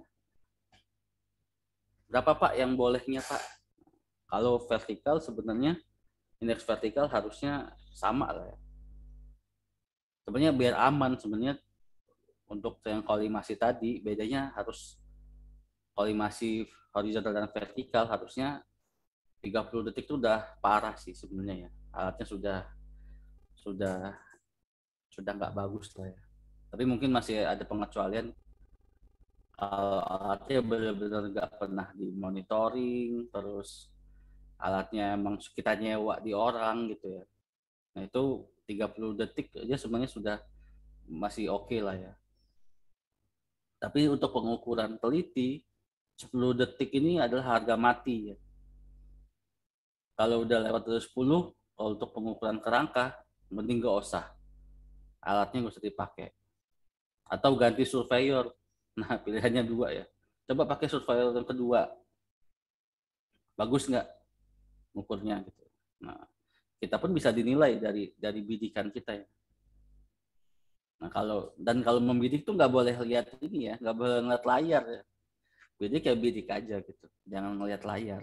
Berapa Pak yang bolehnya Pak? Kalau vertikal sebenarnya indeks vertikal harusnya sama lah ya. Sebenarnya biar aman sebenarnya untuk yang kolimasi tadi bedanya harus kolimasi horizontal dan vertikal harusnya 30 detik itu udah parah sih sebenarnya ya. Alatnya sudah nggak bagus lah ya. Tapi mungkin masih ada pengecualian kalau alatnya benar-benar nggak pernah dimonitoring, terus alatnya emang kita nyewa di orang gitu ya. Nah itu 30 detik aja sebenarnya sudah masih oke lah ya. Tapi untuk pengukuran teliti 10 detik ini adalah harga mati ya. Kalau udah lewat dari 10, kalau untuk pengukuran kerangka mending gak usah. Alatnya nggak usah dipakai. Atau ganti surveyor. Nah pilihannya 2 ya. Coba pakai surveyor yang kedua. Bagus nggak ngukurnya gitu. Nah kita pun bisa dinilai dari bidikan kita ya. Nah kalau membidik tuh nggak boleh lihat ini ya, nggak boleh ngeliat layar ya. Bidik ya bidik aja gitu, jangan ngeliat layar.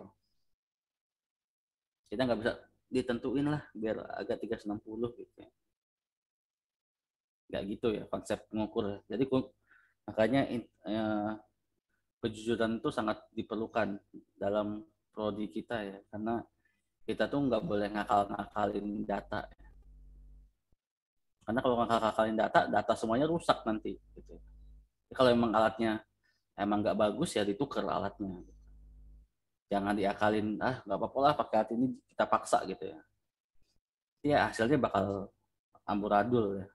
Kita nggak bisa ditentuin lah biar agak 360 gitu ya. Nggak gitu ya konsep mengukur. Jadi makanya kejujuran itu sangat diperlukan dalam prodi kita ya, karena kita tuh nggak boleh ngakal-ngakalin data. Karena kalau ngakal-ngakalin data semuanya rusak nanti. Gitu. Kalau emang alatnya emang nggak bagus ya ditukar alatnya. Jangan diakalin, nggak apa-apa lah pakai alat ini kita paksa gitu ya. Ya hasilnya bakal amburadul ya.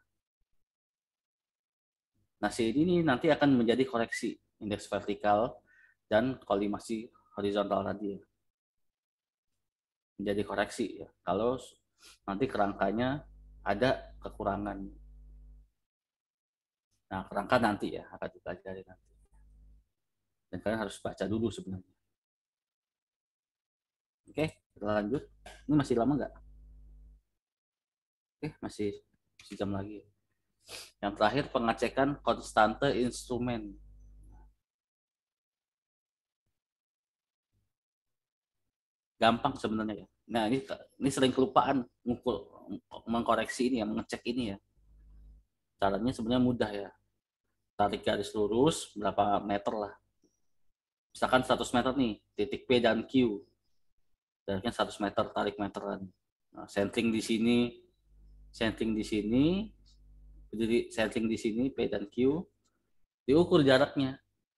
Nah ini nanti akan menjadi koreksi indeks vertikal dan kolimasi horizontal tadi ya. Menjadi koreksi ya. Kalau nanti kerangkanya ada kekurangan. Nah kerangka nanti ya akan dipelajari nanti. Dan kalian harus baca dulu sebenarnya. Oke, kita lanjut. Ini masih lama nggak? Oke, masih sejam lagi. Yang terakhir pengecekan konstante instrumen. Gampang sebenarnya ya. Nah ini sering kelupaan mengkoreksi ini ya, mengecek ini ya. Caranya sebenarnya mudah ya. Tarik garis lurus berapa meter lah. Misalkan 100 meter nih, titik P dan Q. Jaraknya 100 meter, tarik meteran. Nah, centering di sini, berdiri centering di sini P dan Q. Diukur jaraknya.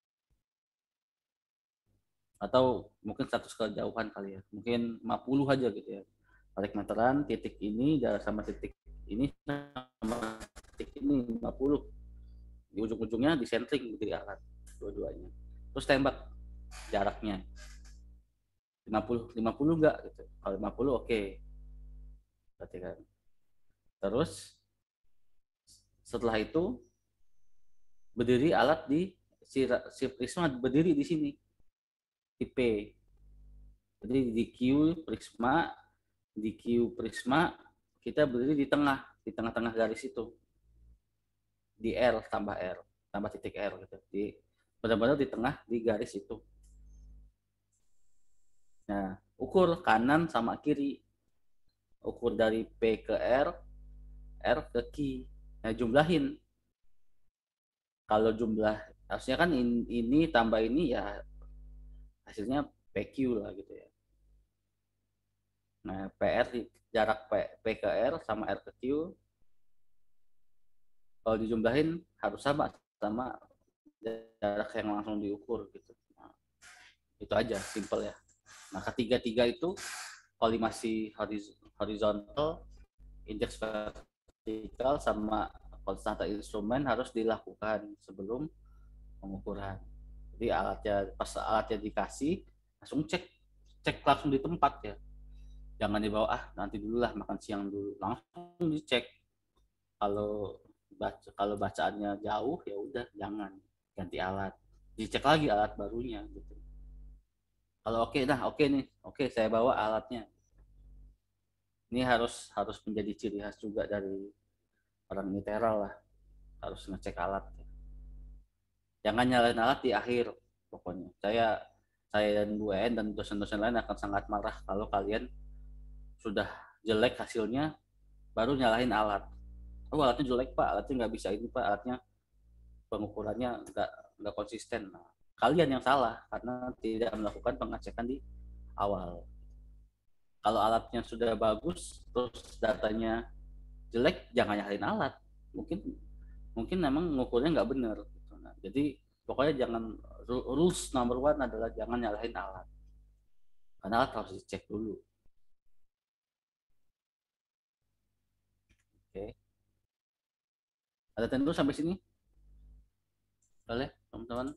Atau mungkin 100 kejauhan kali ya. Mungkin 50 aja gitu ya. Tarik meteran, titik ini sama titik ini sama titik ini 50. Di ujung-ujungnya di centering berdiri alat dua-duanya. Terus tembak jaraknya 50 enggak gitu. Kalau 50 oke. Berarti kan. Terus setelah itu berdiri alat di si prisma berdiri di sini di P. Jadi di Q prisma kita berdiri di tengah-tengah garis itu. Di R tambah titik R gitu. Benar-benar di tengah di garis itu. Nah, ukur kanan sama kiri. Ukur dari P ke R ke Q. Nah, jumlahin. Kalau jumlah harusnya kan ini tambah ini ya hasilnya PQ lah gitu ya. Nah, PR jarak P ke R sama R ke Q kalau dijumlahin harus sama jarak yang langsung diukur gitu. Nah, itu aja, simple ya. Nah, ketiga-tiga itu kolimasi horizontal, indeks vertikal sama konstanta instrumen harus dilakukan sebelum pengukuran. Jadi pas alatnya dikasih langsung cek langsung di tempat ya. Jangan dibawa nanti dulu lah makan siang dulu. Langsung dicek. Kalau bacaannya jauh ya udah jangan ganti alat. Dicek lagi alat barunya gitu. Kalau oke nih. Oke, saya bawa alatnya. Ini harus menjadi ciri khas juga dari orang literal lah. Harus ngecek alat. Jangan nyalain alat di akhir pokoknya. Saya dan Bu En dan dosen-dosen lain akan sangat marah kalau kalian sudah jelek hasilnya baru nyalahin alat. Alatnya jelek Pak, alatnya nggak bisa ini Pak, alatnya pengukurannya nggak konsisten. Nah, kalian yang salah karena tidak melakukan pengecekan di awal. Kalau alatnya sudah bagus terus datanya jelek, jangan nyalahin alat. Mungkin memang ngukurnya nggak benar. Nah, jadi pokoknya jangan, rules number one adalah jangan nyalahin alat. Karena alat harus dicek dulu. Oke. Ada tentu sampai sini? Boleh, teman-teman?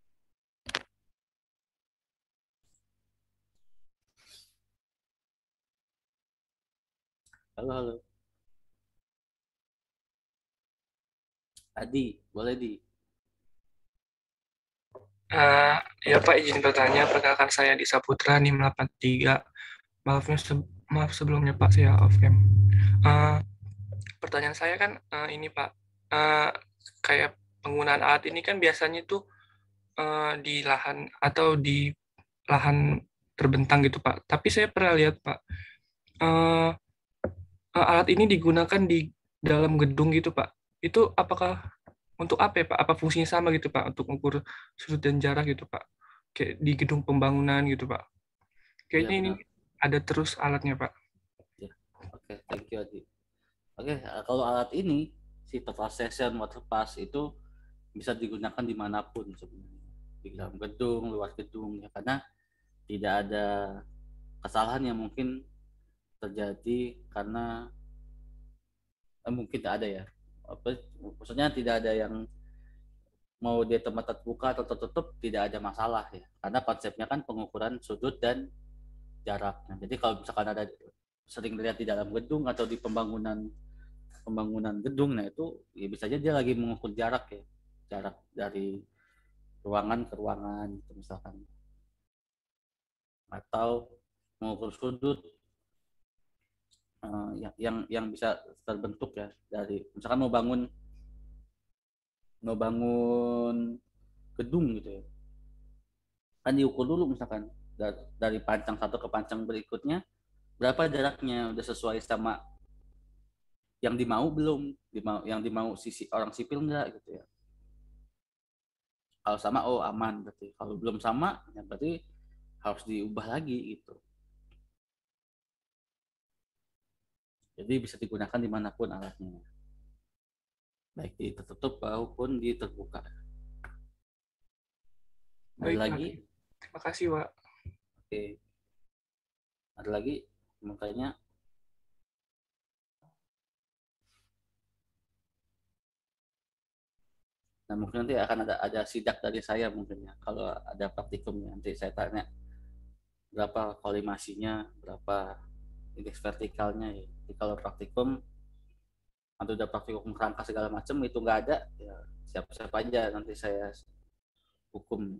Halo. Adi, boleh Di? Ya Pak, izin bertanya, perkenalkan saya di Saputra NIM 83. Maaf sebelumnya Pak, saya off cam. Pertanyaan saya kan ini Pak, kayak penggunaan alat ini kan biasanya itu di lahan atau di lahan terbentang gitu Pak. Tapi saya pernah lihat Pak, alat ini digunakan di dalam gedung gitu Pak. Itu apakah untuk apa ya Pak? Apa fungsinya sama gitu Pak? Untuk mengukur sudut dan jarak gitu Pak? Kayak di gedung pembangunan gitu Pak. Kayaknya Ya, ini ada terus alatnya, Pak. Oke, thank you Adi. Oke, kalau alat ini si total session water pass itu bisa digunakan dimanapun sebenarnya, di dalam gedung, luar gedung ya, karena tidak ada kesalahan yang mungkin terjadi karena mungkin tidak ada ya, maksudnya tidak ada yang mau dia tempat terbuka atau tertutup, tidak ada masalah ya, karena konsepnya kan pengukuran sudut dan jarak. Nah, jadi kalau misalkan ada sering lihat di dalam gedung atau di pembangunan gedung, nah itu ya bisa aja dia lagi mengukur jarak ya, jarak dari ruangan ke ruangan gitu misalkan, atau mengukur sudut yang bisa terbentuk ya, dari misalkan mau bangun gedung gitu ya, kan diukur dulu misalkan dari pancang satu ke pancang berikutnya berapa jaraknya, udah sesuai sama yang dimau belum, yang dimau sisi orang sipil enggak gitu ya. Kalau sama, oh aman berarti. Kalau belum sama, ya berarti harus diubah lagi gitu. Jadi bisa digunakan dimanapun alatnya, baik di tertutup maupun di terbuka. Ada Baik, lagi? terima kasih, Pak. Oke. Ada lagi? Makanya nah mungkin nanti akan ada sidak dari saya mungkin ya, kalau ada praktikumnya nanti saya tanya berapa kolimasinya, berapa indeks vertikalnya ya. Jadi kalau praktikum atau udah praktikum kerangka segala macam itu nggak ada ya, siap-siap aja nanti saya hukum.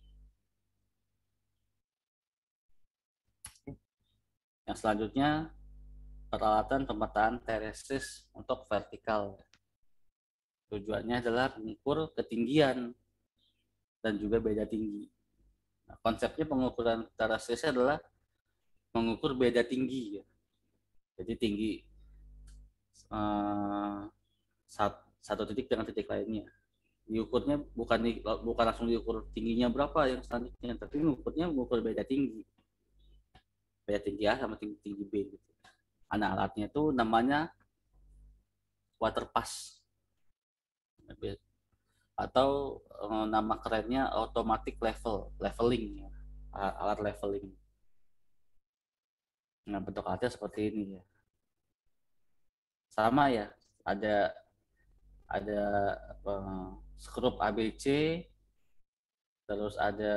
Yang selanjutnya peralatan pemetaan teresis untuk vertikal. Tujuannya adalah mengukur ketinggian dan juga beda tinggi. Nah, konsepnya pengukuran teresis adalah mengukur beda tinggi ya. Jadi tinggi satu titik dengan titik lainnya. Diukurnya bukan langsung diukur tingginya berapa yang selanjutnya, tapi mengukur beda tinggi. Beda tinggi A sama tinggi B gitu. Nah, alatnya itu namanya water pass atau nama kerennya automatic leveling ya. Alat leveling. Nah, bentuk alatnya seperti ini ya. Sama ya, ada skrup ABC, terus ada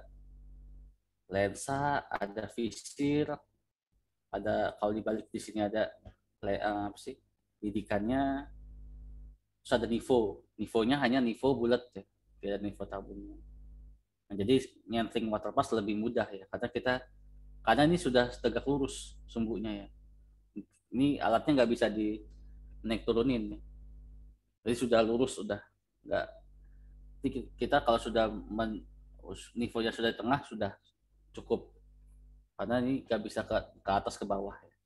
lensa, ada visir, ada kalau dibalik di sini ada apa sih bidikannya, terus ada nivonya hanya nivo bulat ya, tidak nivo tabungnya. Nah, jadi nyentring water pass lebih mudah ya, karena ini sudah tegak lurus sumbunya ya. Ini alatnya nggak bisa di naik turunin ya. Jadi sudah lurus, sudah nggak. Kita kalau sudah nivonya sudah di tengah sudah cukup, karena ini nggak bisa ke atas ke bawah ya.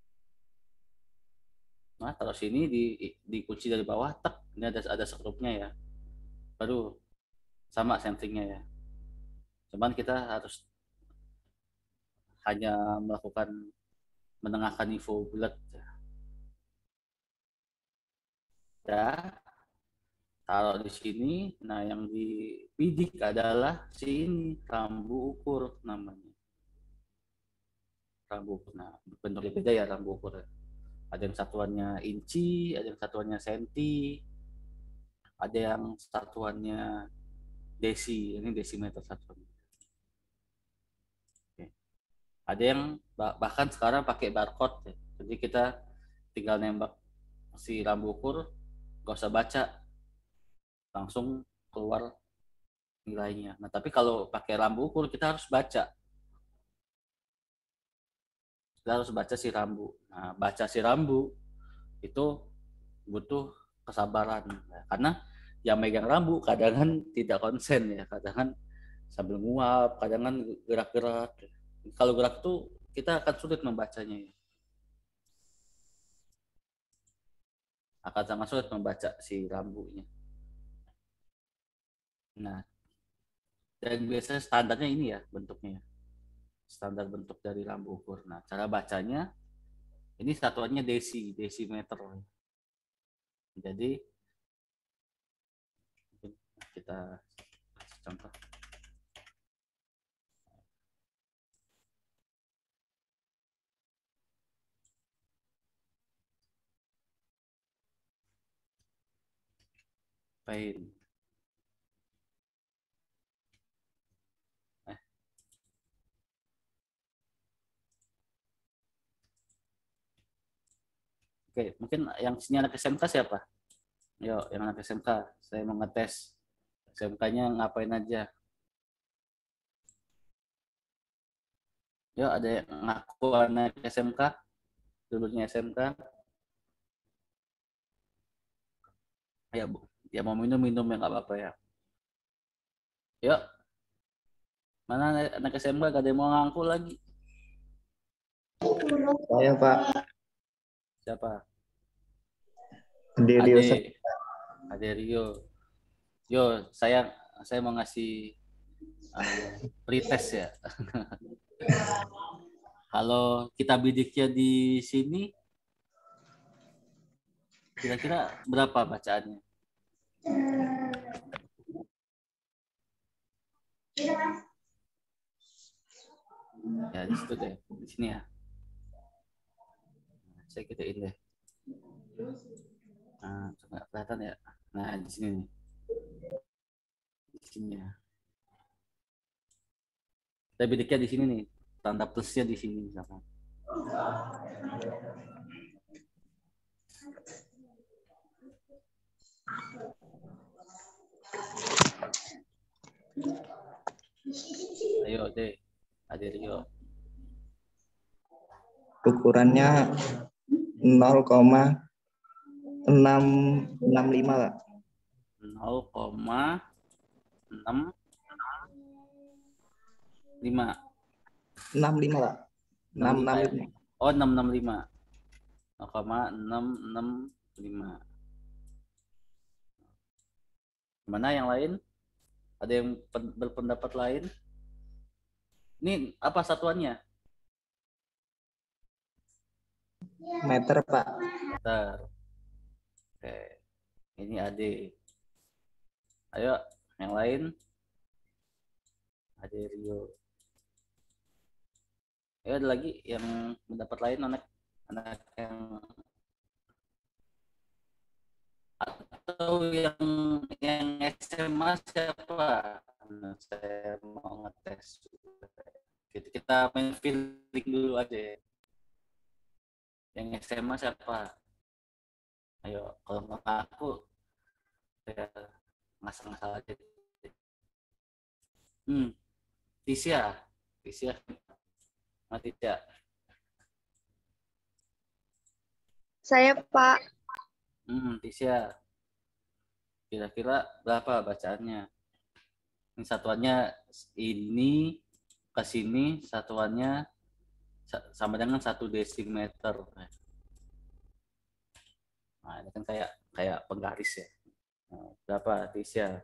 Nah, taruh sini dikunci dari bawah, tek, ini ada skrupnya ya, baru sama centringnya ya. Cuman kita harus hanya melakukan menengahkan nivo bulat ya, taruh di sini. Nah, yang dibidik adalah si ini rambu ukur namanya. Rambu ukur. Nah, bentuknya beda ya rambu ukur. Ada yang satuannya inci, ada yang satuannya senti, ada yang satuannya desi. Ini desimeter satuannya. Oke. Ada yang bahkan sekarang pakai barcode ya. Jadi kita tinggal nembak si rambu ukur, gak usah baca, langsung keluar nilainya. Nah, tapi kalau pakai rambu ukur kita harus baca. Kita harus baca si rambu. Nah, baca si rambu itu butuh kesabaran ya. Karena yang megang rambu kadang kan tidak konsen ya, kadang kan sambil nguap, kadang kan gerak-gerak. Kalau gerak tuh kita akan sulit membacanya ya. Akan sangat sulit membaca si rambunya. Nah, dan biasanya standarnya ini ya bentuknya. standar bentuk dari lambung ukur. Nah, cara bacanya ini satuannya desimeter. Jadi kita kasih contoh. Pain. Oke, mungkin yang sini anak SMK siapa? Yuk, yang anak SMK, saya mau ngetes. SMK-nya ngapain aja? Yuk, ada yang ngaku anak SMK? Dulunya SMK? Ya, Bu. Ya mau minum ya nggak apa-apa ya. Yuk, mana anak SMK gak ada yang mau ngaku lagi? Saya Pak. Siapa? Ade Rio. Ade Rio. Yo, saya mau ngasih pretest ya. Kalau kita bidiknya di sini, kira-kira berapa bacaannya? Ya di situ deh, di sini ya. Saya gituin deh. Nah, coba kelihatan ya. Nah, di sini nih. Di sini ya. Kita bidiknya di sini nih. Tanda plusnya di sini misalkan. Ayo deh, Ade Rio. Ukurannya 0,665 Pak. 0,65. 65 Pak. 665. Oh, 665. 0,665. Mana yang lain? Ada yang berpendapat lain? Ini apa satuannya? Meter Pak. Meter. Oke. Ini Ade. Ayo, yang lain. Ade Rio. Ayo ada lagi yang pendapat lain anak yang atau yang SMA siapa? Nah, saya mau ngetes. Kita main feeling dulu aja ya. Yang SMA siapa? Ayo, kalau nggak aku, saya ngasal-ngasal aja. Tisha. Mati tidak. Saya, Pak. Tisha. Kira-kira berapa bacaannya? Ini satuannya ini ke sini, satuannya sama dengan 1 desimeter. Nah, ini kan kayak penggaris ya. Nah, berapa, Tisha?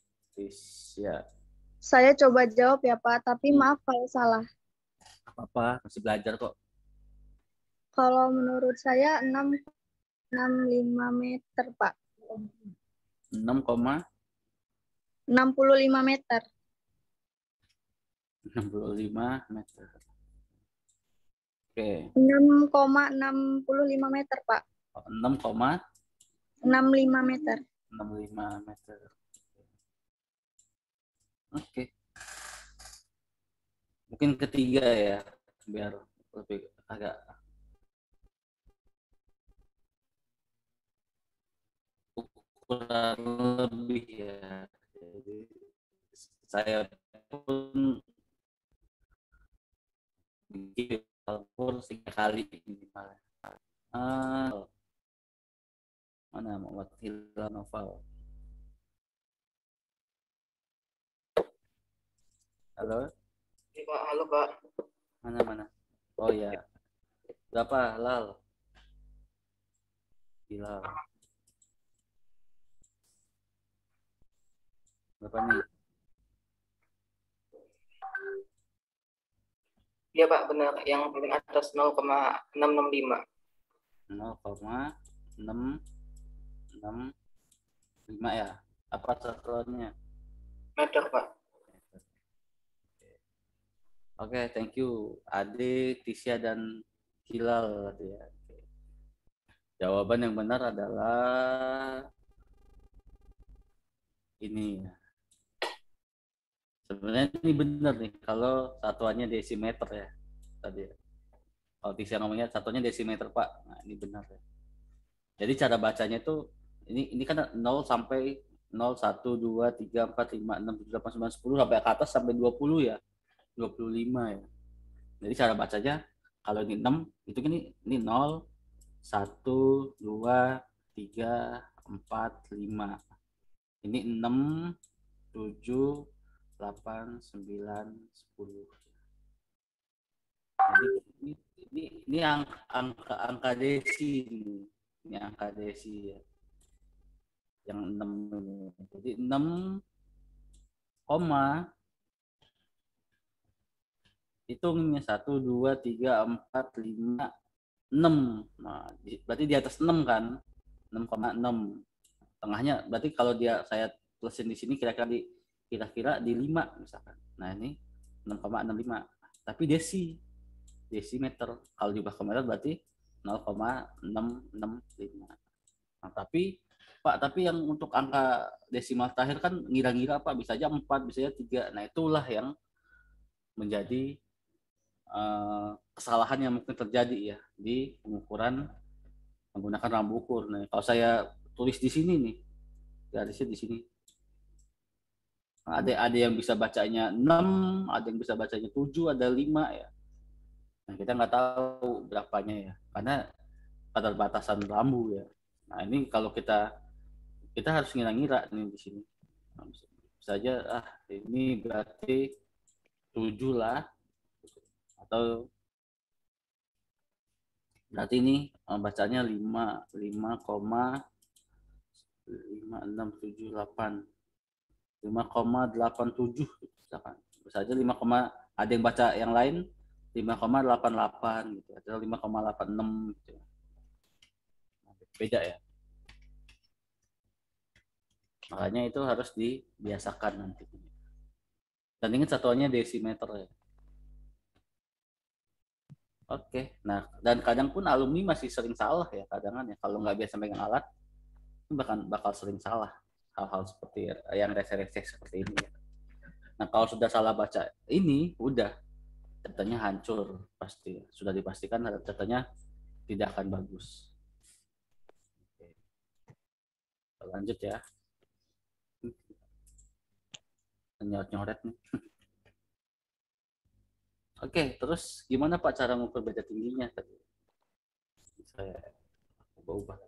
Saya coba jawab ya, Pak. Tapi maaf kalau salah. Apa-apa, masih belajar kok. Kalau menurut saya 6,65 meter, Pak. 65 meter. 65 meter. Oke. 6,65 meter, Pak. 6,65 meter. 65 meter. Oke. Mungkin ketiga ya, biar lebih agak ukuran lebih ya. Jadi saya pun bikin ukur 3 kali minimal. Mana Muhammad Hilal Noval? Halo? Halo, Pak. Mana? Oh ya. Berapa, Lal? Hilal. Berapa nih? Iya Pak, benar. Yang paling atas 0,665 0,665 ya. Apa satuannya? meter Pak. Oke, thank you. Ade, Tisha, dan Hilal. Ya. Jawaban yang benar adalah ini. Sebenarnya ini benar nih, kalau satuannya desimeter ya. Tadi. Kalau Tisha ngomongnya satuannya desimeter, Pak. Nah, ini benar ya. Jadi cara bacanya itu, ini kan 0 sampai 0, 1, 2, 3, 4, 5, 6, 7, 8, 9, 10, sampai ke atas sampai 20 ya. 25 ya. Jadi cara bacanya kalau ini 6 itu ini 0 1 2 3 4 5. Ini 6 7 8 9 10. Jadi ini angka desi ini. Ini angka desi ya. Yang 6 ini. Jadi 6 koma hitungnya 1 2 3 4 5 6. Nah, berarti di atas 6 kan? 6,6. Tengahnya berarti kalau saya plusin di sini kira-kira di 5 misalkan. Nah, ini 6,65. Tapi desimeter. Kalau diubah ke meter berarti 0,665. Nah, tapi yang untuk angka desimal terakhir kan ngira-ngira Pak, bisa aja 4, bisa aja 3. Nah, itulah yang menjadi kesalahan yang mungkin terjadi ya di pengukuran menggunakan rambu ukur. Nah, kalau saya tulis di sini nih, garisnya di sini. Nah, ada yang bisa bacanya 6, ada yang bisa bacanya 7, ada 5 ya. Nah, kita nggak tahu berapanya ya, karena pada batasan rambu ya. Nah, ini kalau kita harus ngira-ngira nih di sini. Nah, bisa aja ini berarti 7 lah, atau berarti ini bacanya 5,87 misalkan. Bisa aja 5, ada yang baca yang lain 5,88 gitu atau 5,86 gitu. Beda ya. Makanya itu harus dibiasakan nanti. Dan ingat satuannya desimeter ya. Oke, nah dan kadang pun alumni masih sering salah ya kadang ya, kalau nggak biasa megang alat bakal sering salah hal-hal seperti yang rese-rese seperti ini ya. Nah kalau sudah salah baca ini udah datanya hancur pasti, sudah dipastikan datanya tidak akan bagus. Oke. Lanjut ya, nyoret nih. Oke, terus gimana Pak cara mengukur beda tingginya tadi? Saya ubah.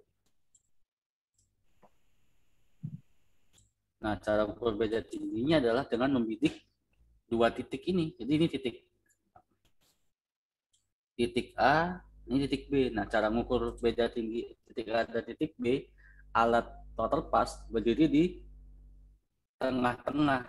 Nah, cara mengukur beda tingginya adalah dengan membidik dua titik ini. Jadi ini titik A, ini titik B. Nah, cara mengukur beda tinggi titik A dan titik B, alat total pas berdiri di tengah-tengah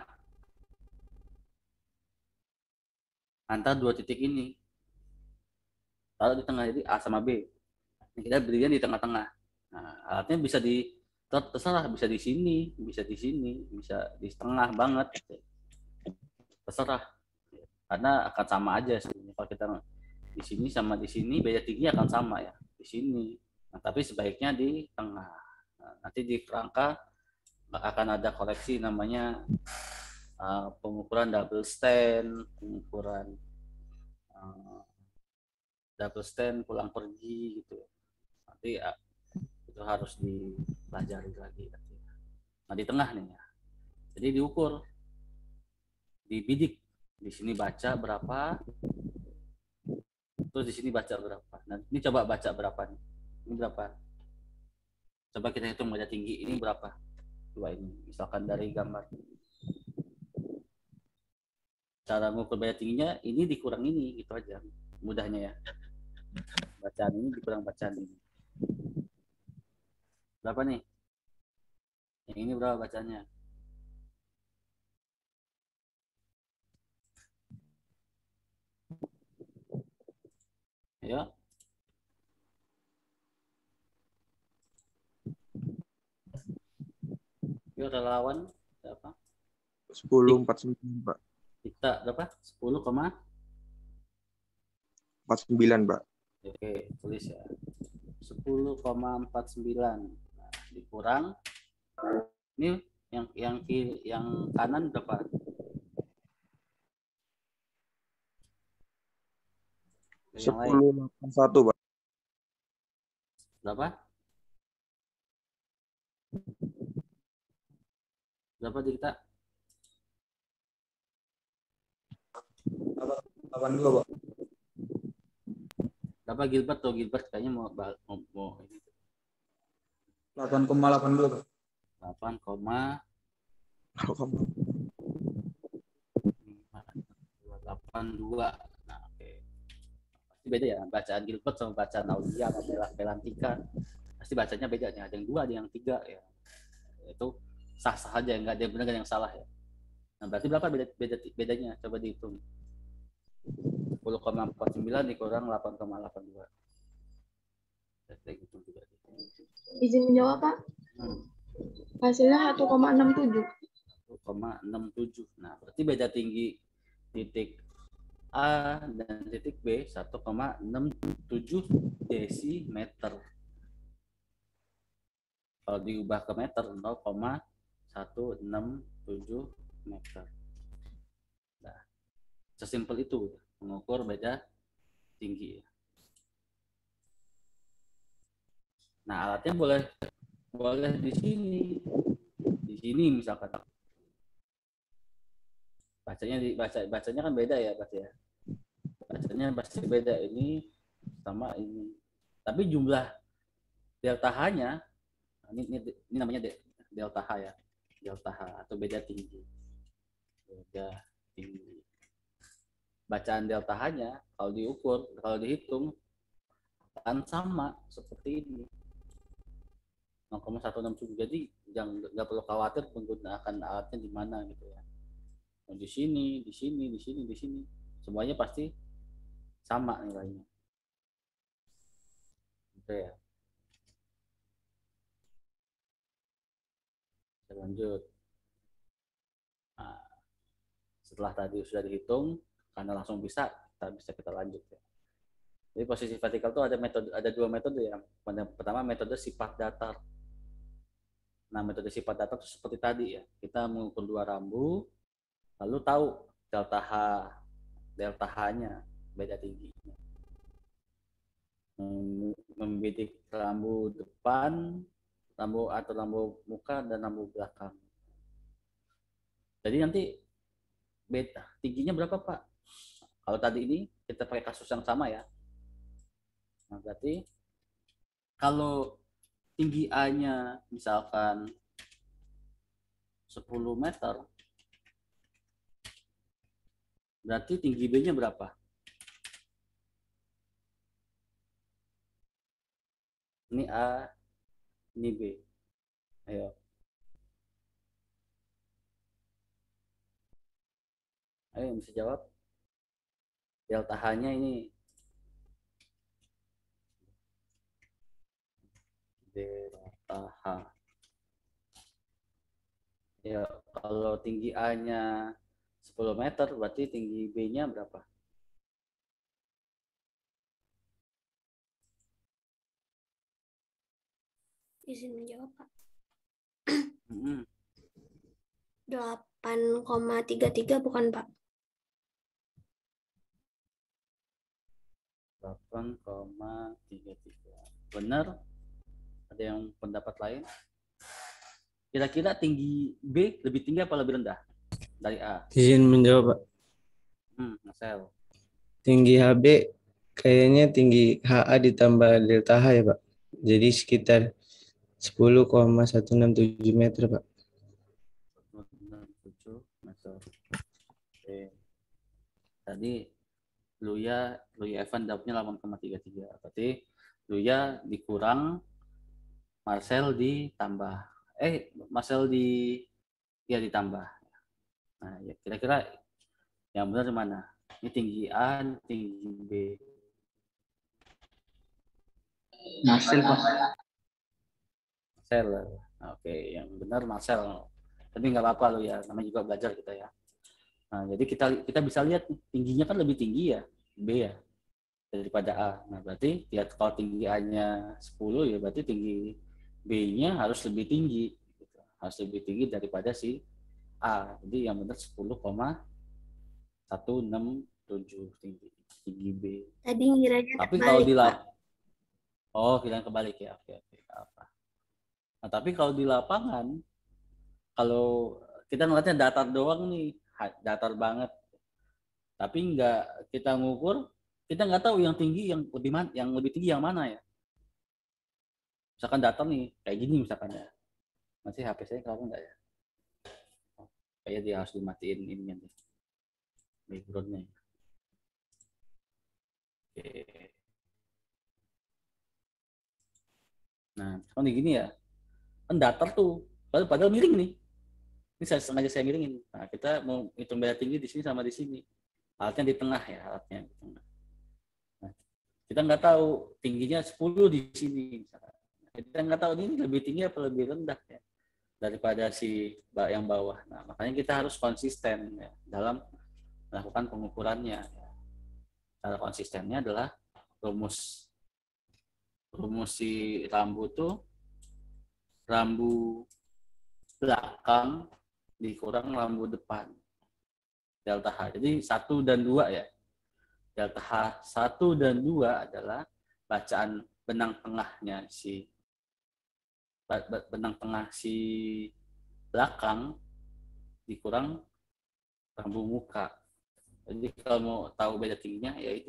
antara dua titik ini. Taruh di tengah, jadi A sama B. Kita berdirinya di tengah-tengah. Nah, alatnya bisa terserah, bisa di sini, bisa di tengah banget. Terserah. Karena akan sama aja sebenarnya. Kalau kita di sini sama di sini, beda tinggi akan sama ya. Di sini. Nah, tapi sebaiknya di tengah. Nah, nanti di kerangka akan ada koreksi namanya pengukuran double stand, pengukuran double stand pulang pergi gitu. Nanti itu harus dipelajari lagi. Nah di tengah nih ya. Jadi diukur, dibidik. Di sini baca berapa, terus di sini baca berapa. Nah ini coba baca berapa nih? Ini berapa? Coba kita hitung beda tinggi ini berapa? Dua ini. Misalkan dari gambar. Cara mengukur beda tingginya ini dikurang ini gitu aja. Mudahnya ya. Bacaan ini dikurang bacaan ini. Berapa nih? Yang ini berapa bacanya? Ayo. Yuk relawan berapa? 10,49 Pak. Kita berapa? 10,49. 49 Pak. Oke, tulis ya. 10,49. Nah, dikurang ini yang kiri, yang kanan berapa? Yang lain 10,81 Pak. berapa? Berapa kita? 82 Pak. Berapa Gilbert tuh? Gilbert kayaknya mau ini. 8,82 Pak. 8,82. Nah, oke. Pasti beda ya bacaan Gilbert sama bacaan Aulia sama Belantika. Pasti bacanya beda nih. Ada yang 2, ada yang 3 ya. Itu sah-sah aja, nggak ada yang benar, nggak ada yang salah ya. Nah, berarti berapa bedanya? Coba dihitung. 10,49 dikurang 8,82. Kayak gitu juga. Izin menjawab, Pak. Hasilnya 1,67. 1,67. Nah, berarti beda tinggi titik A dan titik B 1,67 desimeter. Kalau diubah ke meter 0,167 meter. Nah, sesimpel itu mengukur beda tinggi. Nah, alatnya boleh di sini misalkan. Bacanya kan beda ya, berarti ya. Bacanya pasti beda ini sama ini. Tapi jumlah delta H-nya ini namanya delta H ya. Delta H atau beda tinggi. Beda tinggi. Bacaan delta H-nya kalau dihitung kan sama seperti ini. 0,167. Jadi nggak perlu khawatir menggunakan alatnya di mana gitu ya. Di sini, di sini, di sini, di sini. Semuanya pasti sama nilainya. Oke ya. Kita lanjut. Nah, setelah tadi sudah dihitung, karena langsung bisa kita lanjut ya. Jadi posisi vertikal itu ada 2 metode ya. Pertama metode sifat datar. Nah, metode sifat datar itu seperti tadi ya. Kita mengukur 2 rambu, lalu tahu delta H-nya beda tingginya. Membidik rambu depan, rambu muka dan rambu belakang. Jadi nanti beta tingginya berapa Pak? Kalau tadi ini kita pakai kasus yang sama ya. Nah, berarti kalau tinggi A-nya misalkan 10 meter, berarti tinggi B-nya berapa? Ini A, ini B. Ayo. Ayo yang bisa jawab. Delta H-nya ini. Delta H. Ya, kalau tinggi A-nya 10 meter, berarti tinggi B-nya berapa? Izin menjawab, Pak. 8,33 bukan, Pak? 8,33. Benar? Ada yang pendapat lain? Kira-kira tinggi B lebih tinggi apa lebih rendah dari A? Izin menjawab, Pak. Marcel. Tinggi HB kayaknya tinggi HA ditambah delta H ya, Pak. Jadi sekitar 10,167 meter, Pak. 167 meter. Oke. Tadi Luya Evan dapatnya 8,33. Berarti Luya dikurang, Marcel ditambah. Marcel ditambah. Nah, ya kira-kira yang benar mana? Ini tinggi A, tinggi B. Marcel, Pak. Marcel. Oke, yang benar Marcel. Tapi nggak apa-apa lo ya, namanya juga belajar kita ya. Nah, jadi kita bisa lihat tingginya kan lebih tinggi ya, B ya, daripada A. Nah, berarti lihat kalau tinggi A-nya 10 ya berarti tinggi B-nya harus lebih tinggi. Gitu. Harus lebih tinggi daripada si A. Jadi yang benar 10,167 tinggi B. Tadi ngiranya Tapi kalau terbalik, di Pak. kira kebalik ya. Oke. Apa? Nah, tapi kalau di lapangan, kalau kita ngeliatnya datar doang nih, datar banget. Tapi nggak kita ngukur, kita nggak tahu yang tinggi yang lebih tinggi yang mana ya. Misalkan datar nih kayak gini misalkan ya. Masih HP saya kalau nggak ya. Kayaknya dia harus dimatiin ininya nih. Backgroundnya. Oke. Nah, misalkan gini ya. Kan datar tuh, padahal miring nih. Ini sengaja saya miringin. Nah, kita mau hitung beda tinggi di sini sama di sini. Alatnya di tengah ya, alatnya di tengah. Nah, kita nggak tahu tingginya 10 di sini. Kita nggak tahu ini lebih tinggi apa lebih rendah ya daripada si yang bawah. Nah, makanya kita harus konsisten ya dalam melakukan pengukurannya. Cara konsistennya adalah rumus si rambu tuh rambu belakang dikurang rambu depan. Delta H. Jadi 1 dan 2 ya. Delta H 1 dan 2 adalah bacaan benang tengahnya si belakang dikurang rambu muka. Jadi kalau mau tahu beda tingginya ya ini.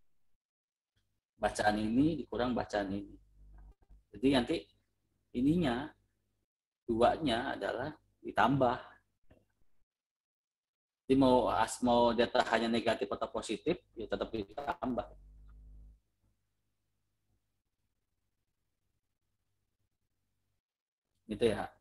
Bacaan ini dikurang bacaan ini. Jadi nanti ininya 2-nya adalah ditambah. Jadi mau data hanya negatif atau positif, ya tetap ditambah. Gitu ya.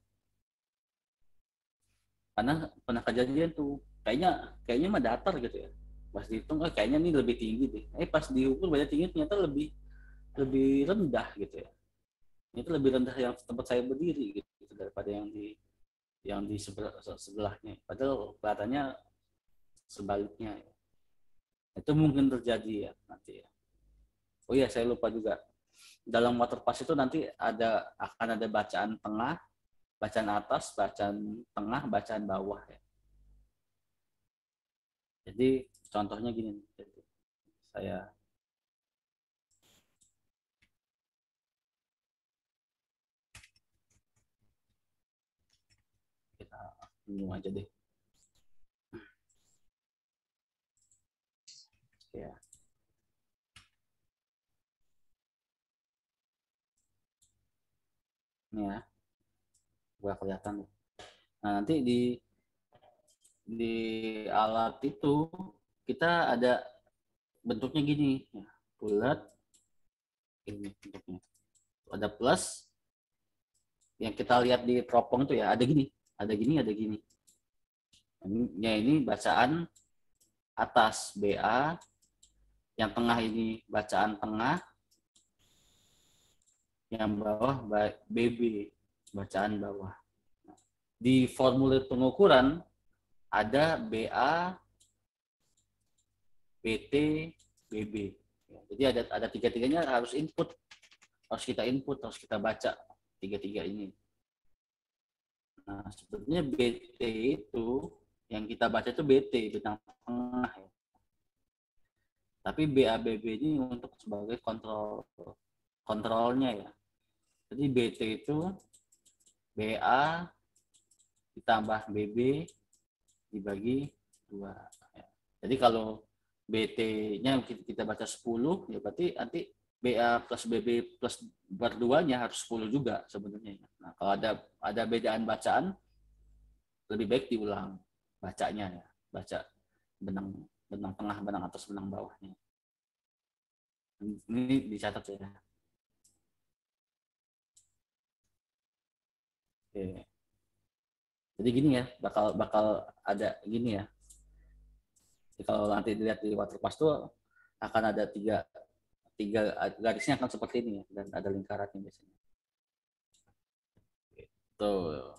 Karena pernah kejadian tuh, kayaknya mah datar gitu ya. Pas dihitung, kayaknya ini lebih tinggi deh. Pas diukur banyak tinggi ternyata lebih rendah gitu ya. Itu lebih rendah yang tempat saya berdiri gitu daripada yang di sebelahnya. Padahal kelihatannya sebaliknya ya. Itu mungkin terjadi ya nanti ya. Oh iya, saya lupa juga. Dalam waterpass itu nanti akan ada bacaan tengah, bacaan atas, bacaan tengah, bacaan bawah ya. Jadi contohnya gini, saya kita bingung aja deh. Ya. Ini ya, gua kelihatan. Nah, nanti di alat itu kita ada bentuknya gini, ya, bulat. Ini bentuknya. Ada plus. Yang kita lihat di teropong itu ya, ada gini, ada gini. Ini bacaan atas BA, yang tengah ini bacaan tengah, yang bawah BB, bacaan bawah. Di formulir pengukuran ada BA, BT, BB. Jadi ada tiga-tiganya harus kita input, harus kita baca tiga-tiga ini. Nah, sebetulnya BT itu yang kita baca itu BT, benang tengah ya. Tapi BABB ini untuk sebagai kontrolnya ya. Jadi BT itu BA ditambah BB dibagi 2. Ya. Jadi kalau BT-nya kita baca 10, ya berarti nanti BA plus BB plus berduanya harus 10 juga sebenarnya. Nah, kalau ada bedaan bacaan, lebih baik diulang bacanya ya. Baca benang tengah, benang atas, benang bawahnya. Ini dicatat ya. Oke. Jadi gini ya, bakal ada gini ya. Jadi kalau nanti dilihat di waterpass tuh akan ada tiga tiga garisnya akan seperti ini ya, dan ada lingkarannya biasanya. Gitu.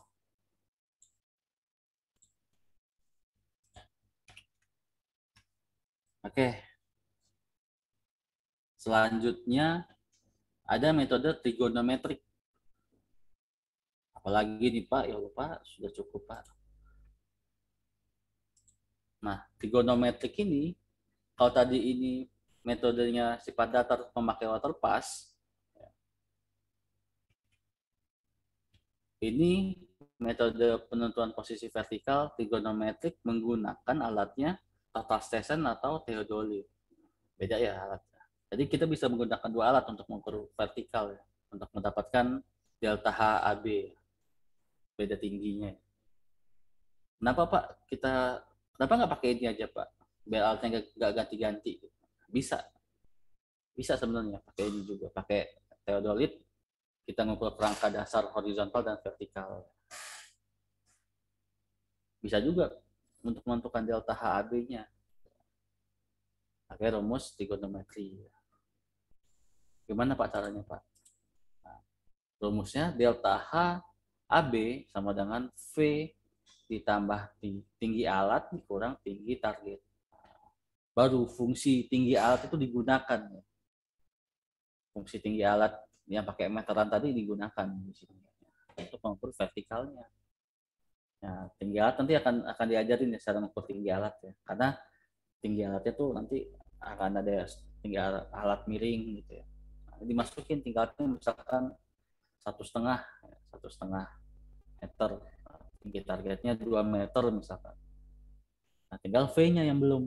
Oke. Selanjutnya ada metode trigonometrik. Apalagi nih Pak, ya lupa sudah cukup Pak. Nah, trigonometrik ini, kalau tadi ini metodenya sifat datar memakai water pass, ini metode penentuan posisi vertikal trigonometrik menggunakan alatnya Total-Stesen atau theodolit. Beda ya alatnya. Jadi kita bisa menggunakan dua alat untuk mengukur vertikal ya, untuk mendapatkan delta HAB, beda tingginya. Kenapa Pak kenapa nggak pakai ini aja Pak? Biar alatnya nggak ganti-ganti. Bisa sebenarnya pakai ini juga, pakai theodolit kita mengukur kerangka dasar horizontal dan vertikal. Bisa juga untuk menentukan delta HAB-nya. Pakai rumus trigonometri. Gimana Pak caranya Pak? Nah, rumusnya delta HAB sama dengan V ditambah tinggi alat dikurang tinggi target. Baru fungsi tinggi alat itu digunakan. Fungsi tinggi alat yang pakai meteran tadi digunakan di sini untuk mengukur vertikalnya. Nah, tinggi alat nanti akan diajarin ya cara mengukur tinggi alat ya. Karena tinggi alatnya tuh nanti akan ada tinggi alat miring gitu ya. Nah, dimasukin tinggi alatnya misalkan 1,5 meter. Tinggi targetnya 2 meter misalkan. Nah, tinggal V-nya yang belum.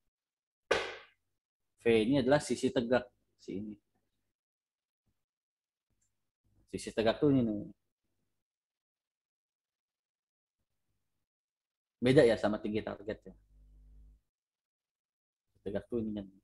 V ini adalah sisi tegak sini. Sisi tegak tuh ini nih. Beda ya sama tinggi target ya. Tegak tuh ini kan.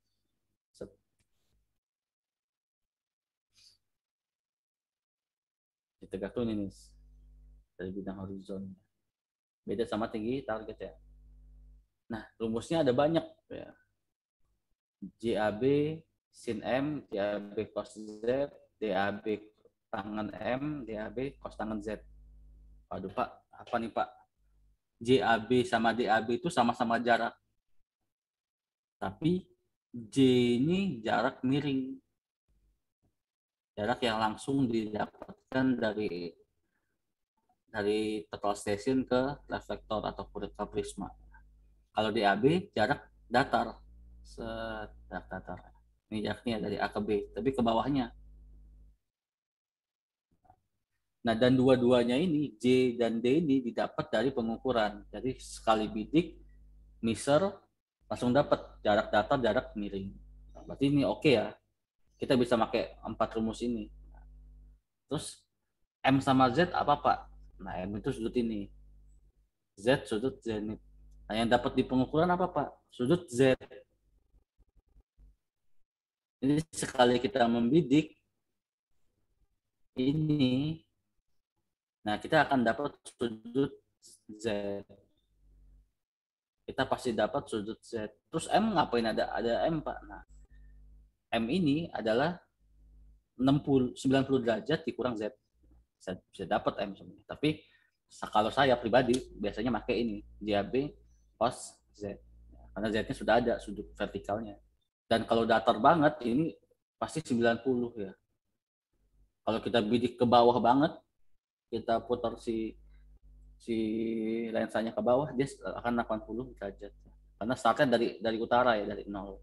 Tegak tuh ini nih. Dari bidang horizon. Beda sama tinggi target ya. Nah, rumusnya ada banyak ya. JAB sin M, JAB cos Z, DAB tangan M, DAB cos tangan Z. Waduh Pak, apa nih Pak? JAB sama DAB itu sama-sama jarak. Tapi J ini jarak miring. Jarak yang langsung didapatkan dari Total-Stesen ke reflektor atau vertikal prisma. Kalau DAB jarak datar. Jarak datar. Ini jaraknya dari A ke B, tapi ke bawahnya. Nah, dan dua-duanya ini, J dan D ini didapat dari pengukuran. Jadi sekali bidik, miser, langsung dapat jarak datar, jarak miring. Nah, berarti ini oke ya. Kita bisa pakai 4 rumus ini. Terus M sama Z apa Pak? Nah, M itu sudut ini. Z sudut zenit. Nah, yang dapat di pengukuran apa Pak? Sudut Z. Ini sekali kita membidik ini, nah kita akan dapat sudut Z. Kita pasti dapat sudut Z. Terus M ngapain ada M Pak? Nah, M ini adalah 90 derajat dikurang Z. Bisa dapat M sebenarnya. Tapi kalau saya pribadi biasanya pakai ini, JAB cos Z. Karena Z-nya sudah ada sudut vertikalnya. Dan kalau datar banget ini pasti 90 ya. Kalau kita bidik ke bawah banget, kita putar si lensanya ke bawah, dia akan 80 derajat. Karena startnya dari utara ya, dari 0.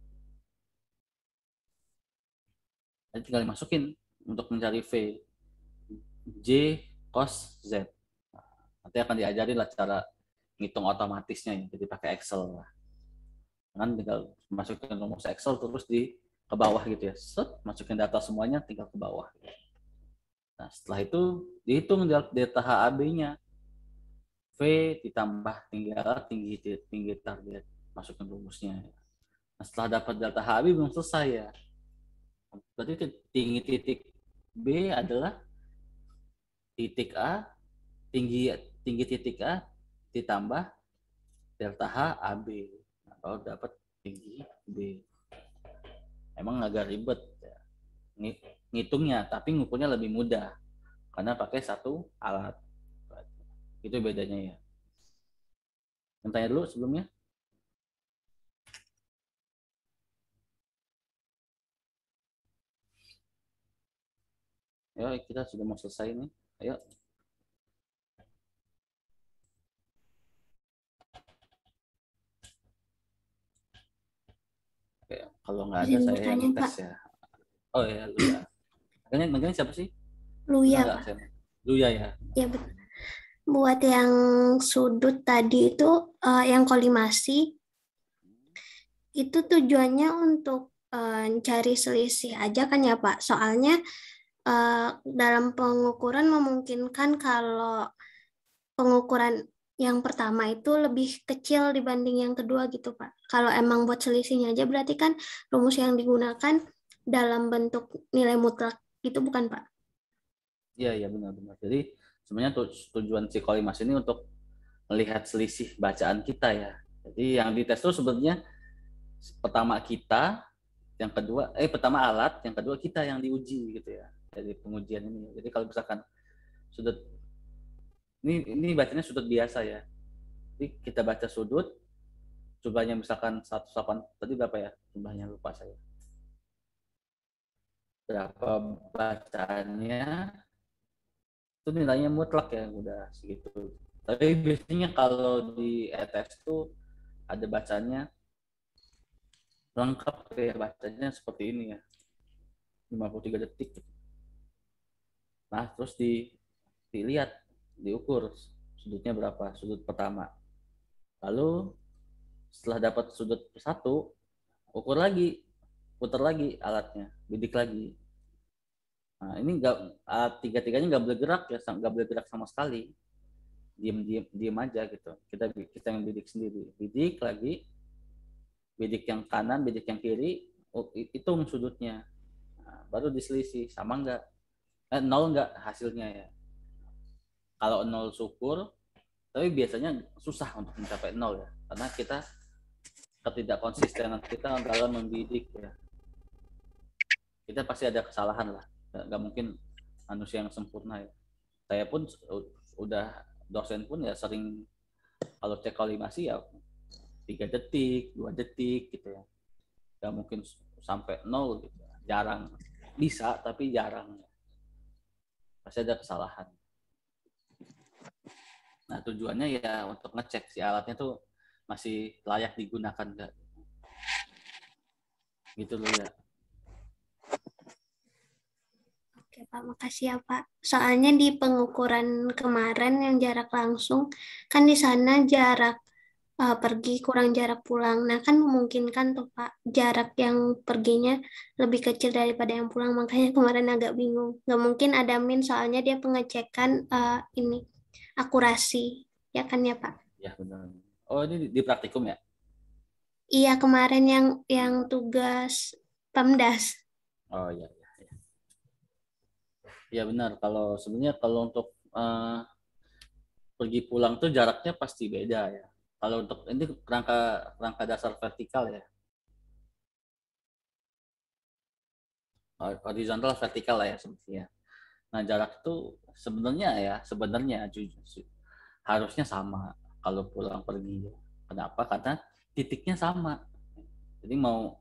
Jadi tinggal dimasukin untuk mencari V. J cos Z. Nanti akan diajarin lah cara ngitung otomatisnya ya, jadi pakai Excel lah. Kan tinggal masukin rumus Excel terus ke bawah gitu ya. Set, masukin data semuanya tinggal ke bawah. Nah, setelah itu dihitung delta HAB-nya. V ditambah tinggi alat, tinggi target. Masukin rumusnya. Nah, setelah dapat delta HAB belum selesai ya. Berarti tinggi titik B adalah titik A, tinggi titik A ditambah delta HAB. Nah, baru dapat tinggi B. Emang agak ribet ya, ngitungnya, tapi ngukurnya lebih mudah karena pakai satu alat. Itu bedanya ya. Yang tanya dulu sebelumnya. Ya, kita sudah mau selesai nih. Ayo. Oke, kalau nggak ada Izin saya yang bertanya, tes Pak. ya. Oh ya, Luya. Makanya siapa sih? Luya, Benar nggak, Pak. Sen? Luya ya. Ya, betul. Buat yang sudut tadi itu, yang kolimasi, itu tujuannya untuk cari selisih aja kan ya, Pak? Soalnya dalam pengukuran memungkinkan kalau pengukuran yang pertama itu lebih kecil dibanding yang kedua gitu, Pak. Kalau emang buat selisihnya aja berarti kan rumus yang digunakan dalam bentuk nilai mutlak gitu bukan, Pak? Iya, benar-benar. Jadi sebenarnya tujuan si kolimas ini untuk melihat selisih bacaan kita ya. Jadi yang dites itu sebenarnya pertama kita, yang kedua pertama alat, yang kedua kita yang diuji gitu ya. Jadi pengujian ini. Jadi kalau misalkan sudut ini bacanya sudut biasa ya. Jadi kita baca sudut, jumlahnya misalkan 108, tadi berapa ya? Jumlahnya lupa saya. Berapa bacaannya, itu nilainya mutlak ya, udah segitu. Tapi biasanya kalau di ETS itu ada bacanya lengkap ya, bacanya seperti ini ya, 53 detik. Nah, terus dilihat, diukur sudutnya berapa, sudut pertama. Lalu setelah dapat sudut satu, ukur lagi, putar lagi alatnya, bidik lagi. Nah, ini tiga-tiganya nggak boleh gerak ya, nggak boleh gerak sama sekali. Diem aja gitu. Kita yang bidik sendiri. Bidik lagi, bidik yang kanan, bidik yang kiri, hitung sudutnya. Nah, baru diselisih sama nggak, nol nggak hasilnya ya. Kalau nol syukur, tapi biasanya susah untuk mencapai nol ya, karena kita ketidakkonsistenan kita dalam membidik ya. Kita pasti ada kesalahan lah, nggak mungkin manusia yang sempurna ya. Saya pun udah dosen pun ya sering kalau cek kolimasi ya 3 detik, 2 detik gitu ya. Nggak mungkin sampai 0 gitu. Jarang. Bisa tapi jarang. Pasti ada kesalahan. Nah, tujuannya ya untuk ngecek si alatnya tuh masih layak digunakan nggak. Gitu loh ya. Oke, Pak, makasih ya, Pak. Soalnya di pengukuran kemarin yang jarak langsung, kan di sana jarak pergi kurang jarak pulang. Nah, kan memungkinkan tuh, Pak, jarak yang perginya lebih kecil daripada yang pulang. Makanya kemarin agak bingung. Nggak mungkin ada min, soalnya dia pengecekan ini akurasi. Ya kan ya, Pak? Ya, benar. Oh, ini di praktikum ya? Iya, kemarin yang tugas Pemdas. Oh, iya. Ya benar, kalau sebenarnya kalau untuk pergi pulang tuh jaraknya pasti beda ya. Kalau untuk ini rangka dasar vertikal ya. Horizontal vertikal lah ya sebenarnya. Nah, jarak itu sebenarnya harusnya sama kalau pulang pergi. Kenapa? Karena titiknya sama. Jadi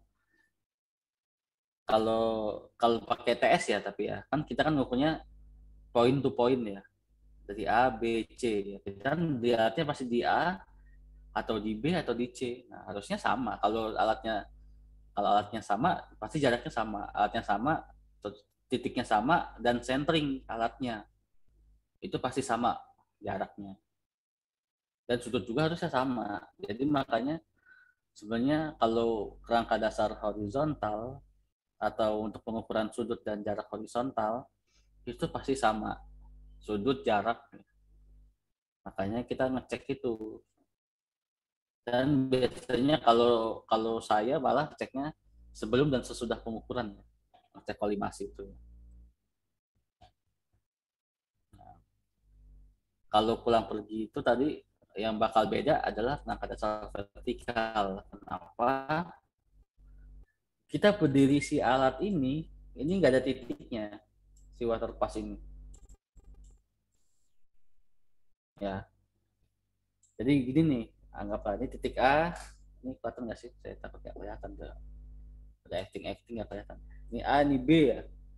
kalau pakai TS ya, tapi ya kan kita kan ngukurnya point to point ya, dari A, B, C ya. Kita kan lihatnya pasti di A atau di B atau di C. Nah, harusnya sama. Kalau alatnya sama, pasti jaraknya sama. Alatnya sama, titiknya sama, dan centering alatnya itu pasti sama jaraknya. Dan sudut juga harusnya sama. Jadi makanya sebenarnya kalau kerangka dasar horizontal atau untuk pengukuran sudut dan jarak horizontal itu pasti sama, sudut jarak. Makanya kita ngecek itu. Dan biasanya kalau saya malah ceknya sebelum dan sesudah pengukuran, ngecek kolimasi itu. Nah, kalau pulang pergi itu tadi yang bakal beda adalah kerangka dasar vertikal. Kenapa? kita berdiri si alat ini nggak ada titiknya, si water pass ini. Ya. Jadi gini nih, anggaplah ini titik A, ini kelihatan nggak sih? Saya takut nggak kelihatan tuh. Ada acting nggak kelihatan. Ini A, ini B ya.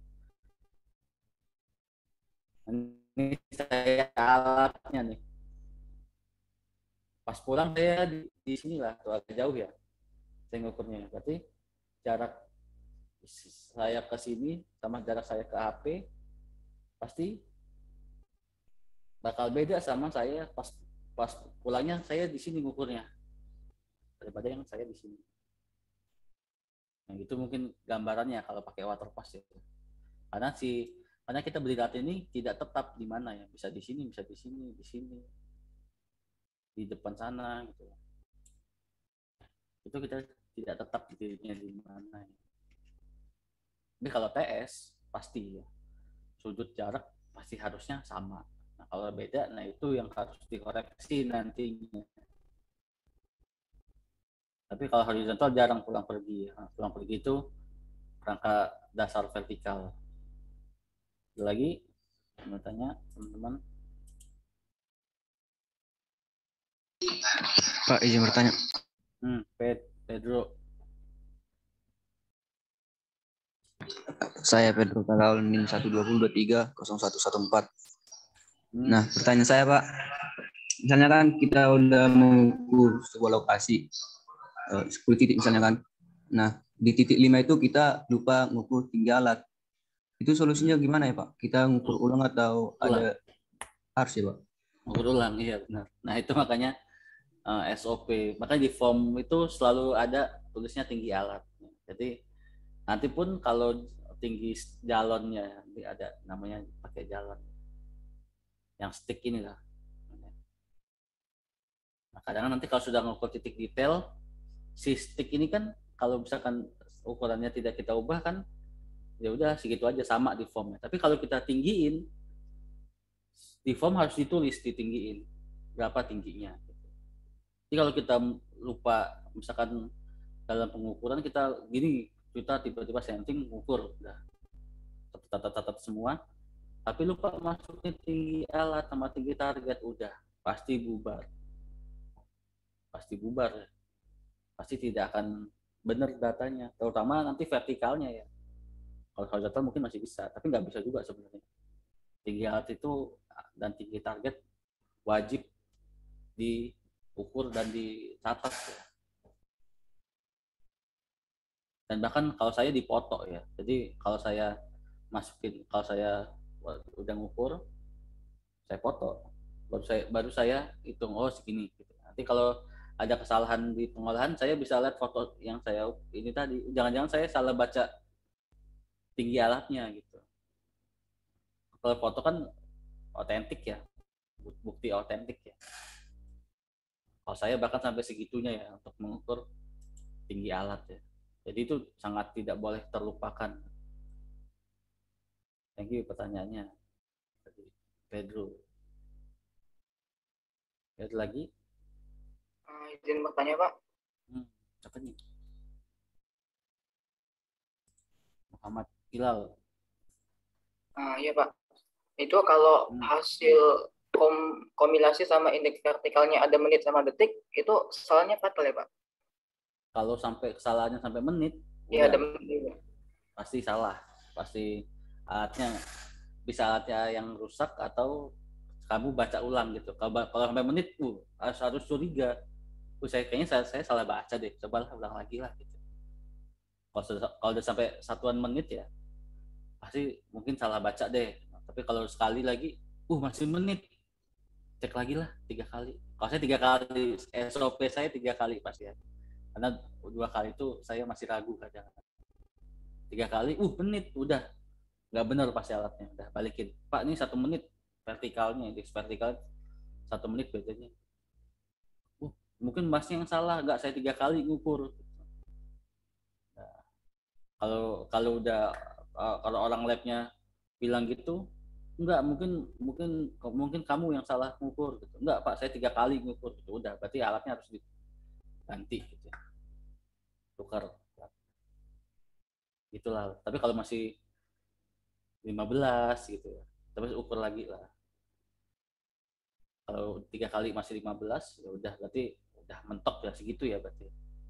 Ini saya alatnya nih. Pas pulang saya di sini lah, tuh agak jauh ya. Saya ngukurnya. Berarti jarak saya ke sini sama jarak saya ke HP pasti bakal beda sama saya pas pulangnya saya di sini ngukurnya daripada yang saya di sini. Nah, itu mungkin gambarannya kalau pakai water pass ya. Karena kita beli data ini tidak tetap di mana ya, bisa di sini, bisa di sini, di depan sana gitu. Itu kita tidak tetap dirinya di mana ya. Tapi kalau TS pasti ya, sudut jarak pasti harusnya sama. Nah, kalau beda, nah itu yang harus dikoreksi nantinya. Tapi kalau horizontal jarang pulang pergi. Nah, pulang pergi itu rangka dasar vertikal. Lagi mau tanya teman-teman. Pak, izin bertanya. Pedro. Saya Pedro Kalal NIM 120230114. Nah, pertanyaan saya, Pak. Misalnya kan kita udah mengukur sebuah lokasi 10 titik misalnya kan. Nah, di titik 5 itu kita lupa mengukur tinggi alat. Itu solusinya gimana ya, Pak? Kita ngukur ulang atau ada harus ya, Pak? Ngukur ulang, iya benar. Nah, itu makanya SOP. Makanya di form itu selalu ada tulisnya tinggi alat. Jadi nanti pun kalau tinggi jalonnya ada namanya pakai jalon yang stick ini lah. Nah, kadang nanti kalau sudah ngukur titik detail, si stick ini kan kalau misalkan ukurannya tidak kita ubah kan, ya udah segitu aja sama di formnya. Tapi kalau kita tinggiin, di form harus ditulis ditinggiin berapa tingginya. Jadi kalau kita lupa, misalkan dalam pengukuran kita gini, kita tiba-tiba setting ngukur, udah tetap semua, tapi lupa masukin tinggi alat sama tinggi target, udah pasti bubar, pasti tidak akan benar datanya, terutama nanti vertikalnya ya. Kalau horizontal mungkin masih bisa, tapi nggak bisa juga sebenarnya. Tinggi alat itu dan tinggi target wajib diukur dan dicatat ya. Dan bahkan kalau saya dipoto ya, jadi kalau saya udah ngukur, saya foto, baru saya hitung, oh segini gitu. Nanti kalau ada kesalahan di pengolahan, saya bisa lihat foto yang saya ini tadi, jangan-jangan saya salah baca tinggi alatnya gitu. Kalau foto kan otentik ya, bukti otentik ya. Kalau saya bahkan sampai segitunya ya untuk mengukur tinggi alat ya. Jadi itu sangat tidak boleh terlupakan. Thank you pertanyaannya, Pedro. Ada lagi? Izin bertanya, Pak. Apa nih? Muhammad Hilal. Iya, Pak. Itu kalau hasil kompilasi sama indeks vertikalnya ada menit sama detik, itu salahnya fatal ya, Pak? Kalau sampai kesalahannya sampai menit, iya ada menit. Pasti salah, pasti alatnya yang rusak atau kamu baca ulang gitu. Kalau sampai menit, harus curiga. Kayaknya saya salah baca deh, coba ulang lagi lah gitu. Kalau udah sampai satuan menit ya, pasti mungkin salah baca deh. Tapi kalau sekali lagi, masih menit, cek lagi lah 3 kali. Kalau saya 3 kali, SOP saya 3 kali pasti ya. Karena 2 kali itu saya masih ragu kadang. 3 kali, menit, udah nggak benar pasti alatnya, udah balikin. Pak, ini 1 menit vertikalnya, indeks vertikal 1 menit bedanya. Mungkin masnya yang salah, nggak saya 3 kali ngukur. Nah, kalau udah kalau orang labnya bilang gitu, enggak, mungkin kamu yang salah ngukur gitu. Enggak, Pak, saya 3 kali ngukur gitu. Udah, berarti alatnya harus diganti gitu. Tukar. Gitulah. Tapi kalau masih 15 gitu ya, terus ukur lagi lah. Kalau 3 kali masih 15, ya udah berarti udah mentok ya segitu ya berarti.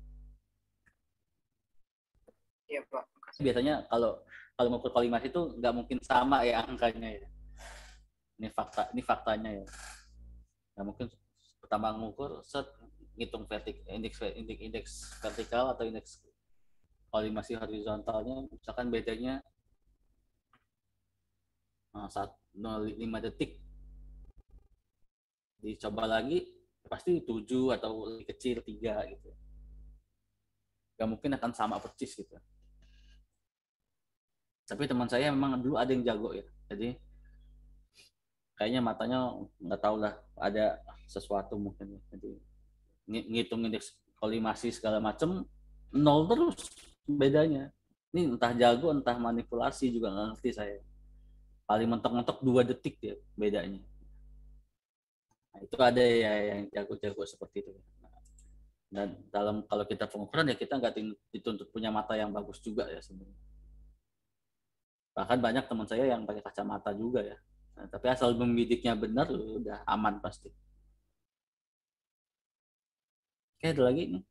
Iya Pak. Biasanya kalau mengukur kolimasi itu nggak mungkin sama ya angkanya ya. Ini faktanya ya. Nggak mungkin pertama ngukur ngitung indeks vertikal atau indeks kolimasi horizontalnya, misalkan bedanya 0,5 detik. Dicoba lagi pasti 7 atau lebih kecil 3 gitu. Gak mungkin akan sama persis gitu. Tapi teman saya memang dulu ada yang jago ya. Jadi kayaknya matanya nggak tahu lah, ada sesuatu mungkin. Jadi ngitung indeks kolimasi segala macam 0 terus bedanya. Ini entah jago entah manipulasi juga nggak ngerti saya. Paling mentok-mentok 2 detik ya bedanya. Nah, itu ada ya yang jago-jago seperti itu. Dan kalau kita pengukuran ya kita nggak dituntut punya mata yang bagus juga ya sebenarnya. Bahkan banyak teman saya yang pakai kacamata juga ya. Nah, tapi asal membidiknya benar udah aman pasti. Oke, ada lagi nih.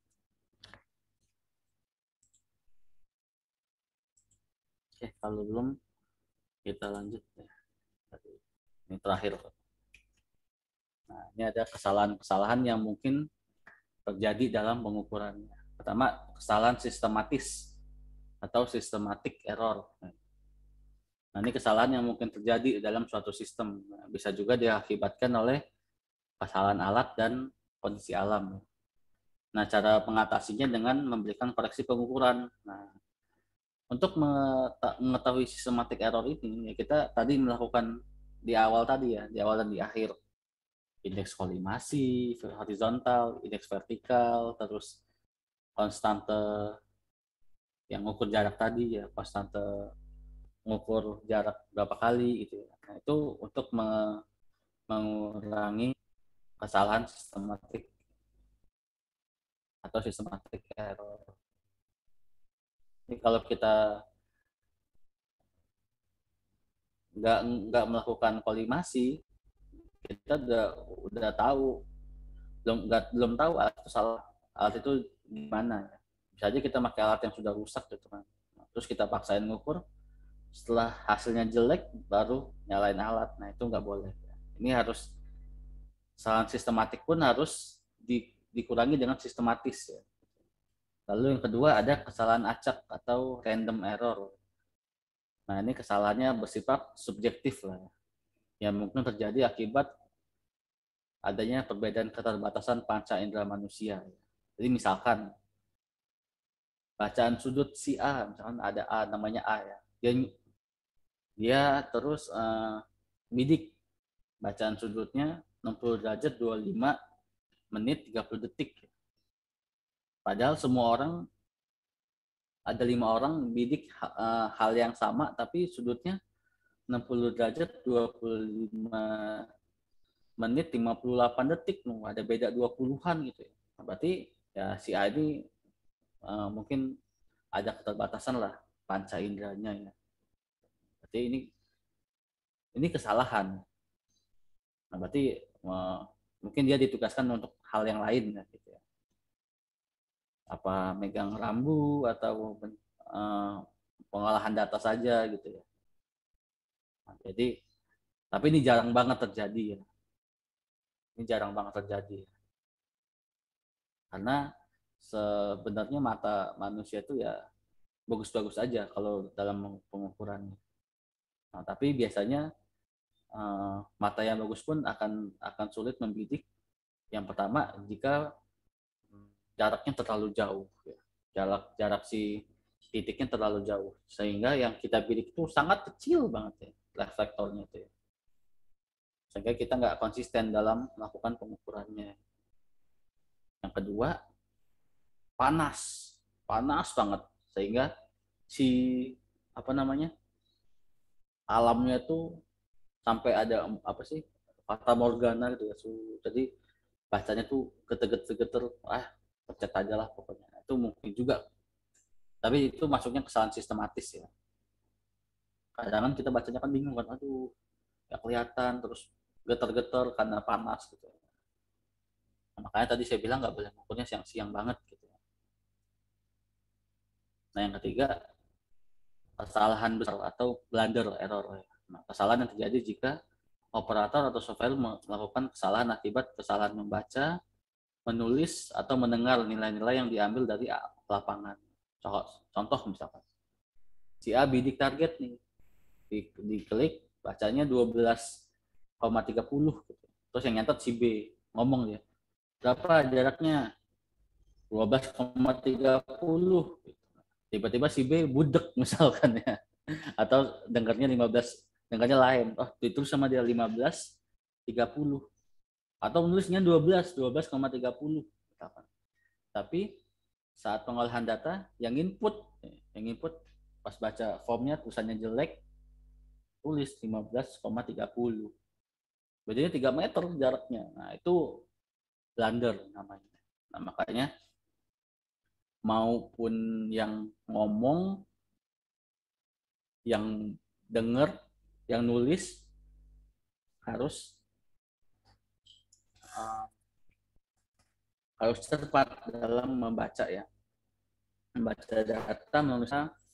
Oke, kalau belum kita lanjut ya. Ini terakhir. Nah, ini ada kesalahan-kesalahan yang mungkin terjadi dalam pengukurannya. Pertama, kesalahan sistematis atau systematic error. Nah, ini kesalahan yang mungkin terjadi dalam suatu sistem. Nah, bisa juga diakibatkan oleh kesalahan alat dan kondisi alam. Nah, cara mengatasinya dengan memberikan koreksi pengukuran. Nah, untuk mengetahui systematic error ini, ya kita tadi melakukan di awal tadi ya, di awal dan di akhir. Indeks kolimasi, horizontal, indeks vertikal, terus konstante yang mengukur jarak tadi ya, konstante mengukur jarak berapa kali gitu ya. Nah, itu untuk mengurangi kesalahan sistematik atau systematic error. Ini kalau kita nggak melakukan kolimasi, kita udah tahu belum tahu alat itu salah, alat itu gimana ya. Bisa aja kita pakai alat yang sudah rusak gitu kan. Terus kita paksain ngukur, setelah hasilnya jelek baru nyalain alat. Nah, itu nggak boleh. Ini harus kesalahan sistematik pun harus dikurangi dengan sistematis ya. Lalu yang kedua ada kesalahan acak atau random error. Nah, ini kesalahannya bersifat subjektif lah, yang mungkin terjadi akibat adanya perbedaan keterbatasan panca indera manusia. Jadi misalkan bacaan sudut si A, misalkan ada A namanya A ya, dia terus bidik bacaan sudutnya 60 derajat 25 menit 30 detik. Padahal semua orang, ada 5 orang bidik hal yang sama tapi sudutnya 60 derajat 25 menit 58 detik, ada beda 20-an gitu ya. Nah, berarti ya si A ini mungkin ada keterbatasan lah panca inderanya ya. Berarti ini kesalahan. Nah, berarti mungkin dia ditugaskan untuk hal yang lain ya, gitu ya. Apa megang rambu atau pengolahan data saja gitu ya. Nah, jadi tapi ini jarang banget terjadi ya. Ini jarang banget terjadi. Karena sebenarnya mata manusia itu ya bagus-bagus aja kalau dalam pengukurannya. Nah, tapi biasanya mata yang bagus pun akan sulit membidik. Yang pertama jika jaraknya terlalu jauh, ya. Jarak si titiknya terlalu jauh, sehingga yang kita bidik itu sangat kecil banget ya, reflektornya itu ya. Sehingga kita nggak konsisten dalam melakukan pengukurannya. Yang kedua, panas banget, sehingga si alamnya tuh sampai ada fata morgana gitu ya. Jadi bacanya tuh geter-geter, pencet aja lah pokoknya. Itu mungkin juga Tapi itu masuknya kesalahan sistematis ya. Kadang-kadang kita bacanya kan bingung kan, aduh, nggak kelihatan, terus getar-getar karena panas gitu. Nah, makanya tadi saya bilang nggak boleh ngukurnya siang-siang banget gitu. Nah, yang ketiga, kesalahan besar atau blunder error. Nah, kesalahan yang terjadi jika operator atau software melakukan kesalahan akibat kesalahan membaca, menulis, atau mendengar nilai-nilai yang diambil dari lapangan. Contoh misalkan, si A bidik target nih, diklik, bacanya 12,30 gitu. Terus yang nyatet si B, ngomong dia, berapa jaraknya? 12,30 gitu. Tiba-tiba si B budek misalkan ya, atau dengarnya 15, dengarnya lain, oh ditulis sama dia 15,30, atau menulisnya 12,30 misalkan. Tapi saat pengolahan data yang input pas baca formnya tulisannya jelek, tulis 15,30. Bedanya 3 meter jaraknya. Nah, itu blunder namanya. Nah, makanya maupun yang ngomong, yang denger, yang nulis harus tepat dalam membaca ya. Membaca data, menulisnya